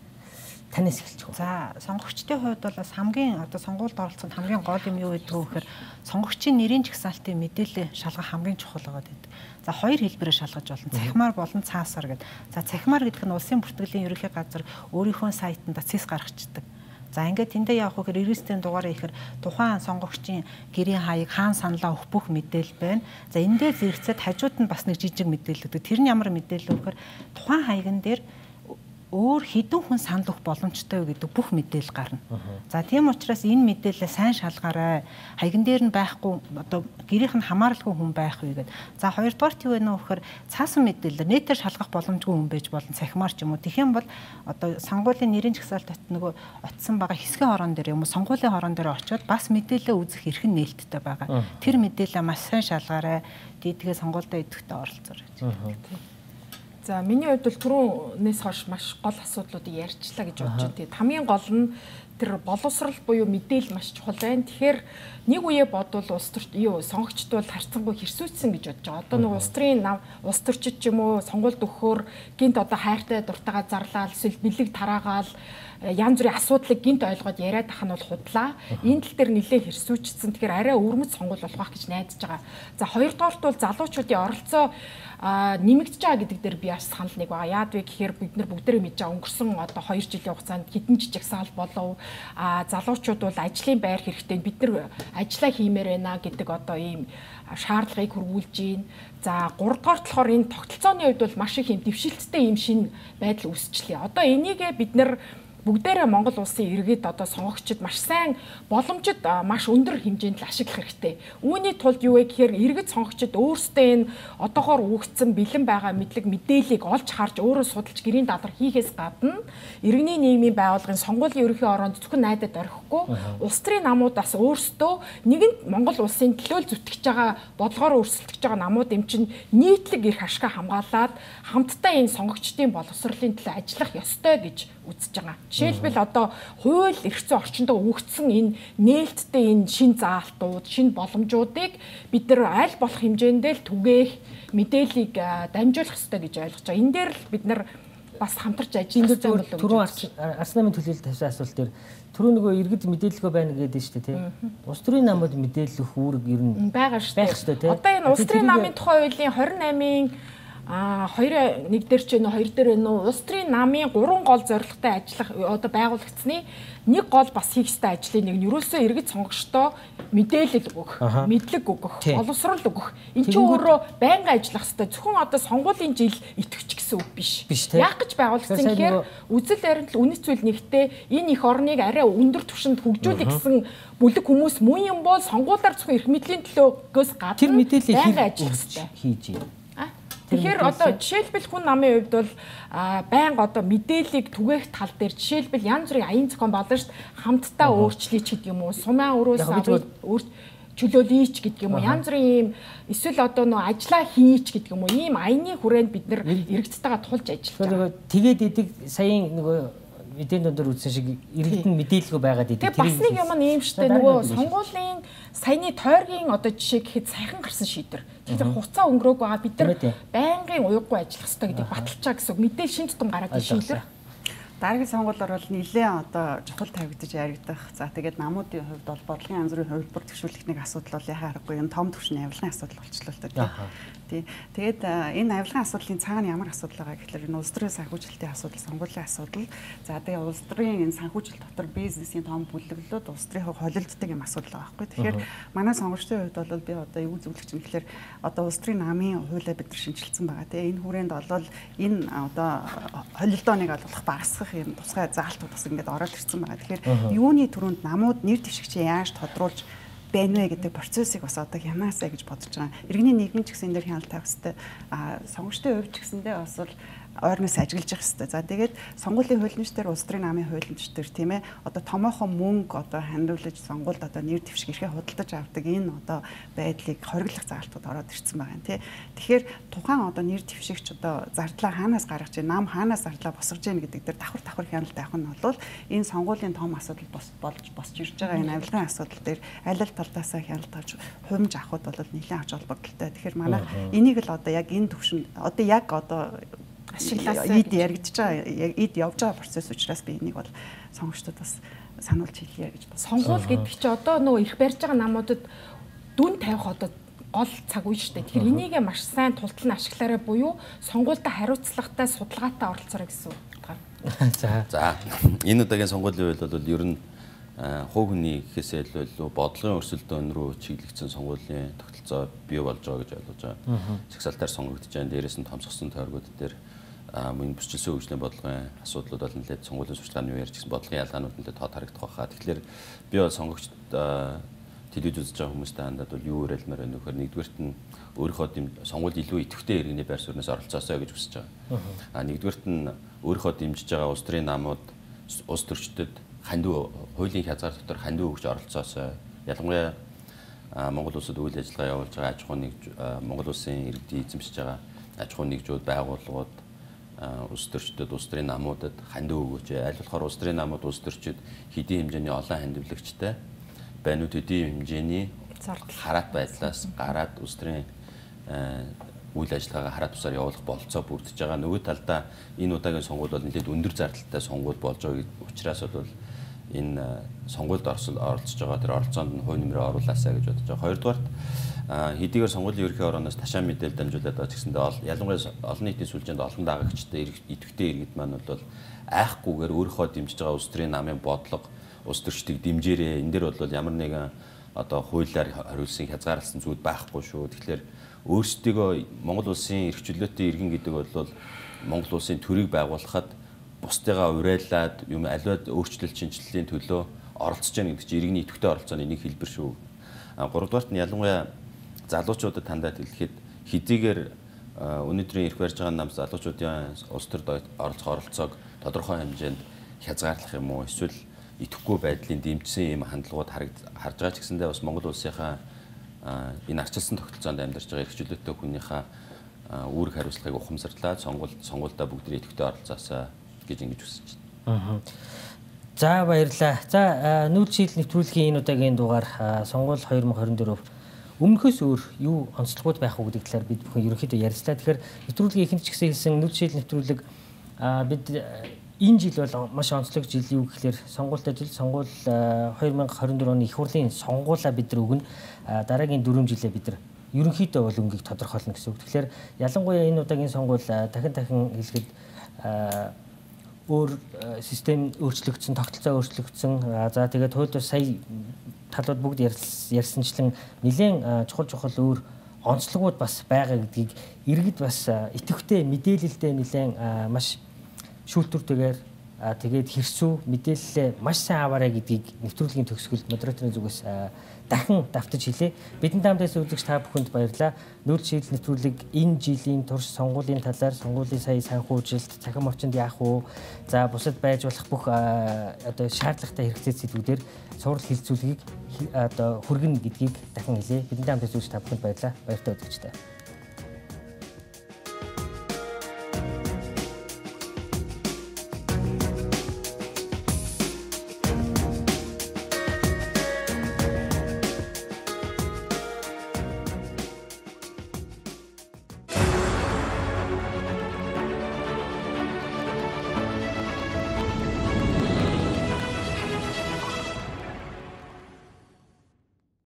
S1: танаас эхэлчих.
S4: За сонгогчдын хувьд бол бас хамгийн одоо сонгуульд оролцоход хамгийн гол юм юу гэдэг вэ гэхээр сонгогчийн нэрийн жагсаалтын мэдээлэл шалгах хамгийн чухал байгаа гэдэг. За 2 хэлбэрээр шалгаж болно. Цахимаар болон цаасаар гэдэг. За цахимаар гэдэг нь улсын бүртгэлийн ерөнхий газар өөрийнхөө сайтанда цэс гаргацдаг. За ингээд тэндээ явах гэхээр эргэстэй дугаараа ихээр тухайн сонгогчийн гэрийн хаяг хаан саналаа өгөх бүх мэдээлэл байна. За энэ дээр зэрэгцээд хажууд нь бас нэг жижиг мэдээлэл өгдөг. Тэр нь ямар мэдээлэл вэ гэхээр тухайн хаягн дээр өөр хэдэн хүн санал өгөх боломжтой вэ гэдэг бүх мэдээлэл гарна. За тийм учраас энэ мэдээлэлээ сайн шалгаарай. Хаягн дээр нь байхгүй одоо гэрийнх нь хамааралгүй хүн байх вэ гэдэг. За хоёрдугаар юу вэ нөхөр цаасан мэдээлэл нэтээр шалгах боломжгүй хүн байж болно цахимаар ч юм уу. Тэгэх юм бол одоо сонгуулийн нэрийн жагсаалтад нөгөө очсон байгаа хэсгийн хорон дээр юм уу сонгуулийн хорон дээр очиод бас мэдээлэл үзэх эрх нь нээлттэй байгаа. Тэр мэдээлэлээ маш сайн шалгаарай. Тэгээ сонгуульдаа идэвхтэй оролцоорой гэж.
S3: За миний хувьд бол түрүүнээс хойш маш гол асуудлуудыг ярьчлаа гэж бодож байна. Тэгээд хамгийн гол нь тэр боловсрал буюу мэдээлэл маш чухал байна. Тэгэхээр нэг үе бодвол улс төрч сонгогчд бол харцангуй хэрсүүцсэн гэж бодож байгаа. Одоо нэг улс төрийн улс төрчид ч юм уу сонгуульд өгөхөөр гинт одоо хайртай дуртайгаа зарлаад эсвэл бэлэг тараагаал янз бүрийн асуудлыг гинт ойлгоод яриад ах нь бол худлаа. Энэ тал дээр нэлээд хэрсүүчсэн. Тэгэхээр арай өвөрмөц сонгуул болох байх гэж найдаж байгаа. За хоёрдугаарт бол залуучуудын оролцоо нэмэгдэж байгаа гэдэг дээр би бас санал нэг байгаа. Яад вэ гэхээр бид нар бүгдээрээ мэдж байгаа өнгөрсөн одоо 2 жилийн хугацаанд хэдэн жижиг саал болов. Залуучууд бол ажлын байр хэрэгтэй. Бид нар ажиллаа хиймээр байна гэдэг одоо ийм шаардлагыг хөрвүүлж гин. За 3 дугаарт болохоор энэ тогтолцооны хувьд бол маш их юм дэвшилттэй юм шин байдал үүсчлээ. Одоо энийгээ бид нар бүгдээрээ Монгол улсын иргэд одоо сонгогчид маш сайн боломжит маш өндөр хэмжээнд ашиглах хэрэгтэй. Үүний тулд юу вэ гэхээр иргэд сонгогчид өөрсдөө энэ одоогоор үүсгэн бэлэн байгаа мэдлэг мэдээллийг олж харж өөрөө судалж гэрийн дадар хийхээс гадна иргэний нийгмийн байгууллагын сонгуулийн ерөнхий ороонд зөвхөн найдад орхихгүй улс төрийн намуудаас өөрсдөө нэгэнт Монгол улсын төлөөл зүтгэж байгаа бодлогоор өрсөлдөж байгаа намууд эм чинь нийтлэг эрх ашгаа хамгаалаад хамтдаа энэ сонгогчдын боловсролын төлөө ажиллах ёстой гэж үзэж байгаа. Жишээлбэл одоо хууль эрх зүйн орчиндөө өгөгдсөн энэ нээлттэй энэ шин заалтууд, шин боломжуудыг бид нар аль болох хэмжээндээ л түгээх мэдээллийг дамжуулах ёстой гэж ойлгож байгаа. Энэ дээр л бид нар бас хамтарч ажиллах хэрэгтэй болов уу?
S1: Түрүүн Арс намын төлөөлөлт тавьсан асуулт дээр түрүү нөгөө иргэд мэдээлэлгүй байна гэдэг шүү дээ тий. Улс төрийн намууд мэдээлэх үүрэг ер нь
S3: байгаа шүү
S1: дээ.
S3: Одоо энэ улс төрийн намын тухай хуулийн 28-ын 2-1 дээр ч нөө 2 дээр нөө улс төрийн намын 3 гол зорилготой ажиллах одоо байгуулагдсны нэг гол бас хийх ёстой ажлын нэг нь ерөөсөө иргэд сонгогчдоо мэдээлэл өгөх, мэдлэг өгөх, боловсрол өгөх. Энд чинь өөрөө байнга ажиллах ёстой. Зөвхөн одоо сонгуулийн жил итгэвч гэсэн үг биш. Яг гэж байгуулагдсан гэхээр үзэл баримтал үнэт зүйл нэгтээ энэ их орныг арай өндөр түвшинд хөгжүүлэх гэсэн бүлэг хүмүүс мөн юм бол сонгуулиар зөвхөн эрх мэдлийн төлөөс гадна
S1: тэр мэдээллийг
S3: байнга ажиллах ёстой.
S1: Хийж юм.
S3: Тэгэхээр одоо жишээлбэл хүн намын хувьд бол байнга одоо мэдээллийг түгээх тал дээр жишээлбэл янз бүрийн аян зохион болно шүү дээ. Хамтдаа өөрчлөж гэдэг юм уу? Сумаа өрөөс чөлөөлийч гэдэг юм уу? Янз бүрийн ийм эсвэл одоо нөө ажиллаа хийч гэдэг юм уу? Ийм аяны хүрээнд бид нэр иргэдтэйгээ тулж ажиллаж байгаа.
S1: Тэгээд идэг саяын нөгөө эдийн дундор үзсэн шиг иргэдэн мэдээлэлгүй байгаад идэг.
S3: Бас нэг юм нь ийм шүү дээ. Нөгөө сонгуулийн саяны тойргийн одоо жишээ гэхэд сайхан гарсан шийдвэр. Тэгэхээр хугацаа өнгөрөөг байгаа бид нар байнгын уяггүй ажиллах хэрэгтэй гэдэг баталчаа гэсэн үг. Мэдээлэл шин тутам гараад ирэх шийдвэр.
S2: Дараагийн сонгуулиор бол нэлээд одоо чухал тавигдаж яригдах. За тэгээд намуудын хувьд бол бодлогын янз бүрийн хувилбар төвшүүлэх нэг асуудал бол яхаа аргагүй юм том түвшний авилгын асуудал болчихлоо л дээ. Тий. Тэгээд энэ авилгын асуудлын цаана ямар асуудал байгаа гэхээр энэ улс төрийн санхүүжилтийн асуудал, сонгуулийн асуудал. За тэгээд улс төрийн энэ санхүүжилт дотор бизнесийн том бүлэглэлүүд улс төрийн холилддаг юм асуудал байгаа байхгүй. Тэгэхээр манай сонгогчдын хувьд бол би одоо юу зөвлөгч юм гэхээр одоо улс төрийн намын хуулиа бид нар шинжилсэн байгаа. Тэгээ энэ хүрээнд бол энэ одоо холилдооныг олох багасгах юм тусгай заалтууд бас ингээд ороод ирсэн байгаа. Тэгэхээр юуны түрүүнд намууд нэр дэвшигчээ яаж тодруулж байна вэ гэдэг процессыг бас одоо хянаасаа гэж бодож байгаа. Иргэний нийгмийн ч гэсэн энэ дээр хяналт тавих хэрэгтэй. Сонгогчдын хувьд ч гэсэндээ бас бол ойрноос ажиллаж явах хэрэгтэй. За тэгээд сонгуулийн хуулийн дээр улс төрийн намын хуулийн дээр тийм ээ одоо томоохон мөнгө одоо хандуулж сонгуульд одоо нэр дэвшиг ирэхээ худалдаж авдаг энэ одоо байдлыг хориглох заалтууд ороод ирсэн байгаа юм тий. Тэгэхээр тухайн одоо нэр дэвшигч одоо зардлаа хаанаас гаргаж ийн нам хаанаас зардлаа босгож ийн гэдэг дээр давхар хяналт авах нь бол энэ сонгуулийн том асуудал босч ирж байгаа энэ авилгын асуудал дээр аль аль талдаасаа хяналт авч хувимж авахд бол нэлээд ач холбогдолтой. Тэгэхээр манай энийг л одоо яг энэ төвшөнд одоо яг одоо эд яригдж байгаа эд явж байгаа процесс учраас би энийг бол сонгогчдод бас сануулж хэлье гэж байна.
S3: Сонгуул гэдэг чи одоо нөгөө их барьж байгаа намуудад дүн тавих одоо гол цаг үе шүү дээ. Тэгэхээр энийг маш сайн тултал нь ашиглаарай буюу сонгуультай хариуцлагатай судалгаатай оролцоорой гэсэн үг.
S5: За энэ удаагийн сонгуулийн үйл бол ер нь хувь хүний гэхээсээ илүү бодлогын өрсөлдөөн рүү чиглэгдсэн сонгуулийн тогтолцоо бий болж байгаа гэж ойлгож байгаа. Цагсаалтаар сонгогдож байгаа. Дээрээс нь томсгосон тойргууд дээр мөн бүсчилсэн хөгжлийн бодлогын асуудлууд бол нэлээд сонгуулийн сурталчилгааны үеэр ч гэсэн бодлогын ялгаанууд нэлээд тод харагдах байхаа. Тэгэхээр би бол сонгогчд телевиз үзэж байгаа хүмүүстэй хандаад бол юу ирэлмээр байна вэ гэхээр нэгдүгээрт нь өөрийнхөө сонгуульд илүү идэвхтэй иргэний байр суурьнаас оролцоосоо гэж хүсэж байгаа. Нэгдүгээрт нь өөрийнхөө дэмжиж байгаа улс төрийн намууд улс төрчдөд хандив хуулийн хязгаар дотор хандив өгч оролцоосоо ялангуяа Монгол улсад үйл ажиллагаа явуулж байгаа аж ахуй нэгж Монгол улсын иргэдийн эзэмшиж байгаа аж ахуй нэгжүүд байгууллагууд улс төрчдөд улс төрийн намуудад хандив өгөөч. Аль болохоор улс төрийн намууд улс төрчид хэдийн хэмжээний олон хандивлагчтай байна уу хэдийн хэмжээний хараат байдлаас гараад улс төрийн үйл ажиллагаагаа хараат тусаар явуулах болцоо бүрдэж байгаа. Нөгөө талдаа энэ удаагийн сонгуул бол нэлээд өндөр зардалтай сонгуул болж байгаа учраас бол энэ сонгуульд оролцож байгаа тэр оролцоонд нь хувь нэмрээ оруулаасаа гэж бодож байгаа. Хоёрдугаарт хэдийгээр сонгуулийн ерөнхий орооноос ташаа мэдээлэл дамжуулаад байгаа ч гэсэндээ ялангуяа олон нийтийн сүлжээнд олон дагагчтай идэвхтэй иргэд маань бол айхгүйгээр өөрийнхөө дэмжиж байгаа улс төрийн намын бодлого улс төрчдийг дэмжээрээ энэ дээр бол ямар нэгэн одоо хуулиар хариулсан хязгаарлалсан зүйл байхгүй шүү. Тэгэхээр өөрсдөө Монгол улсын эрх чөлөөтэй иргэн гэдэг бол Монгол улсын төрийг байгуулахад бусдыгаа уриалаад юм аливаа өөрчлөлт шинжилгээний төлөө оролцож байгаа гэдэг чинь иргэний идэвхтэй оролцооны нэг хэлбэр шүү. 3-дугаарт нь ялангуяа залуучуудад хандаад хэлэхэд хэдийгээр өнөөдрийн ирэх барьж байгаа нам залуучуудын улс төрд оролцоог тодорхой хэмжээнд хязгаарлах юм уу эсвэл идэвхгүй байдлын дэмжсэн юм хандлагууд харж байгаа ч гэсэндээ бас Монгол улсынхаа энэ арчилсан тогтолцоонд амьдарч байгаа эрхчлөлтөө хүнийхээ үүрэг хариуцлагыг ухамсарлаад сонгуульдаа бүгдээ идэвхтэй оролцоосаа гэж ингэж хүсэж байна.
S1: За баярлалаа. За нүүр чиглэл нэвтрүүлгийн энэ удаагийн дугаар сонгуул 2024 өмнөхөөс өөр юу онцлогуд байх уу гэдэг талаар бид бүхэн ерөнхийдөө ярилцлаа. Тэгэхээр нэвтрүүлгийн ихэнх ч гэсэн хэлсэн нүүр чиглэл нэвтрүүлэг бид энэ жил бол маш онцлог жил юу гэхээр сонгуультай жил сонгуул 2024 оны их хурлын сонгуулаа бид нар өгнө. Дараагийн 4 жилээ бид нар ерөнхийдөө бол өнгийг тодорхойлно гэсэн үг. Тэгэхээр ялангуяа энэ удаагийн сонгуул дахин хэлэхэд өөр систем өөрчлөгдсөн, тогтолцоо өөрчлөгдсөн. За тэгээд хуульд сая талууд бүгд ярьсанчлан нэлээд чухал өөр онцлогуд бас байгаа гэдгийг иргэд бас идэвхтэй мэдээлэлдээ нэлээд маш шүүлтүртэйгээр тэгээд хэрсүү мэдээлэлээ маш сайн аваарай гэдгийг нэвтрүүлгийн төгсгөлд модераторын зүгээс дахин давтаж хэлээ. Бидний даамдаас үзэгч та бүхэнд баярлалаа. Нүүр чиглэл нэвтрүүлэг энэ жилийн турш сонгуулийн талаар, сонгуулийн сая санхүүжилт, цахим орчинд яах вэ? За бусад байж болох бүх одоо шаардлагатай хэрэгцээ зүйлүүдээр сурал хилцүүлгийг одоо хүргэнэ гэдгийг дахин хэлээ. Бидний даамдаас үзэгч та бүхэнд баярлалаа. Баяртай үзэгчтэй.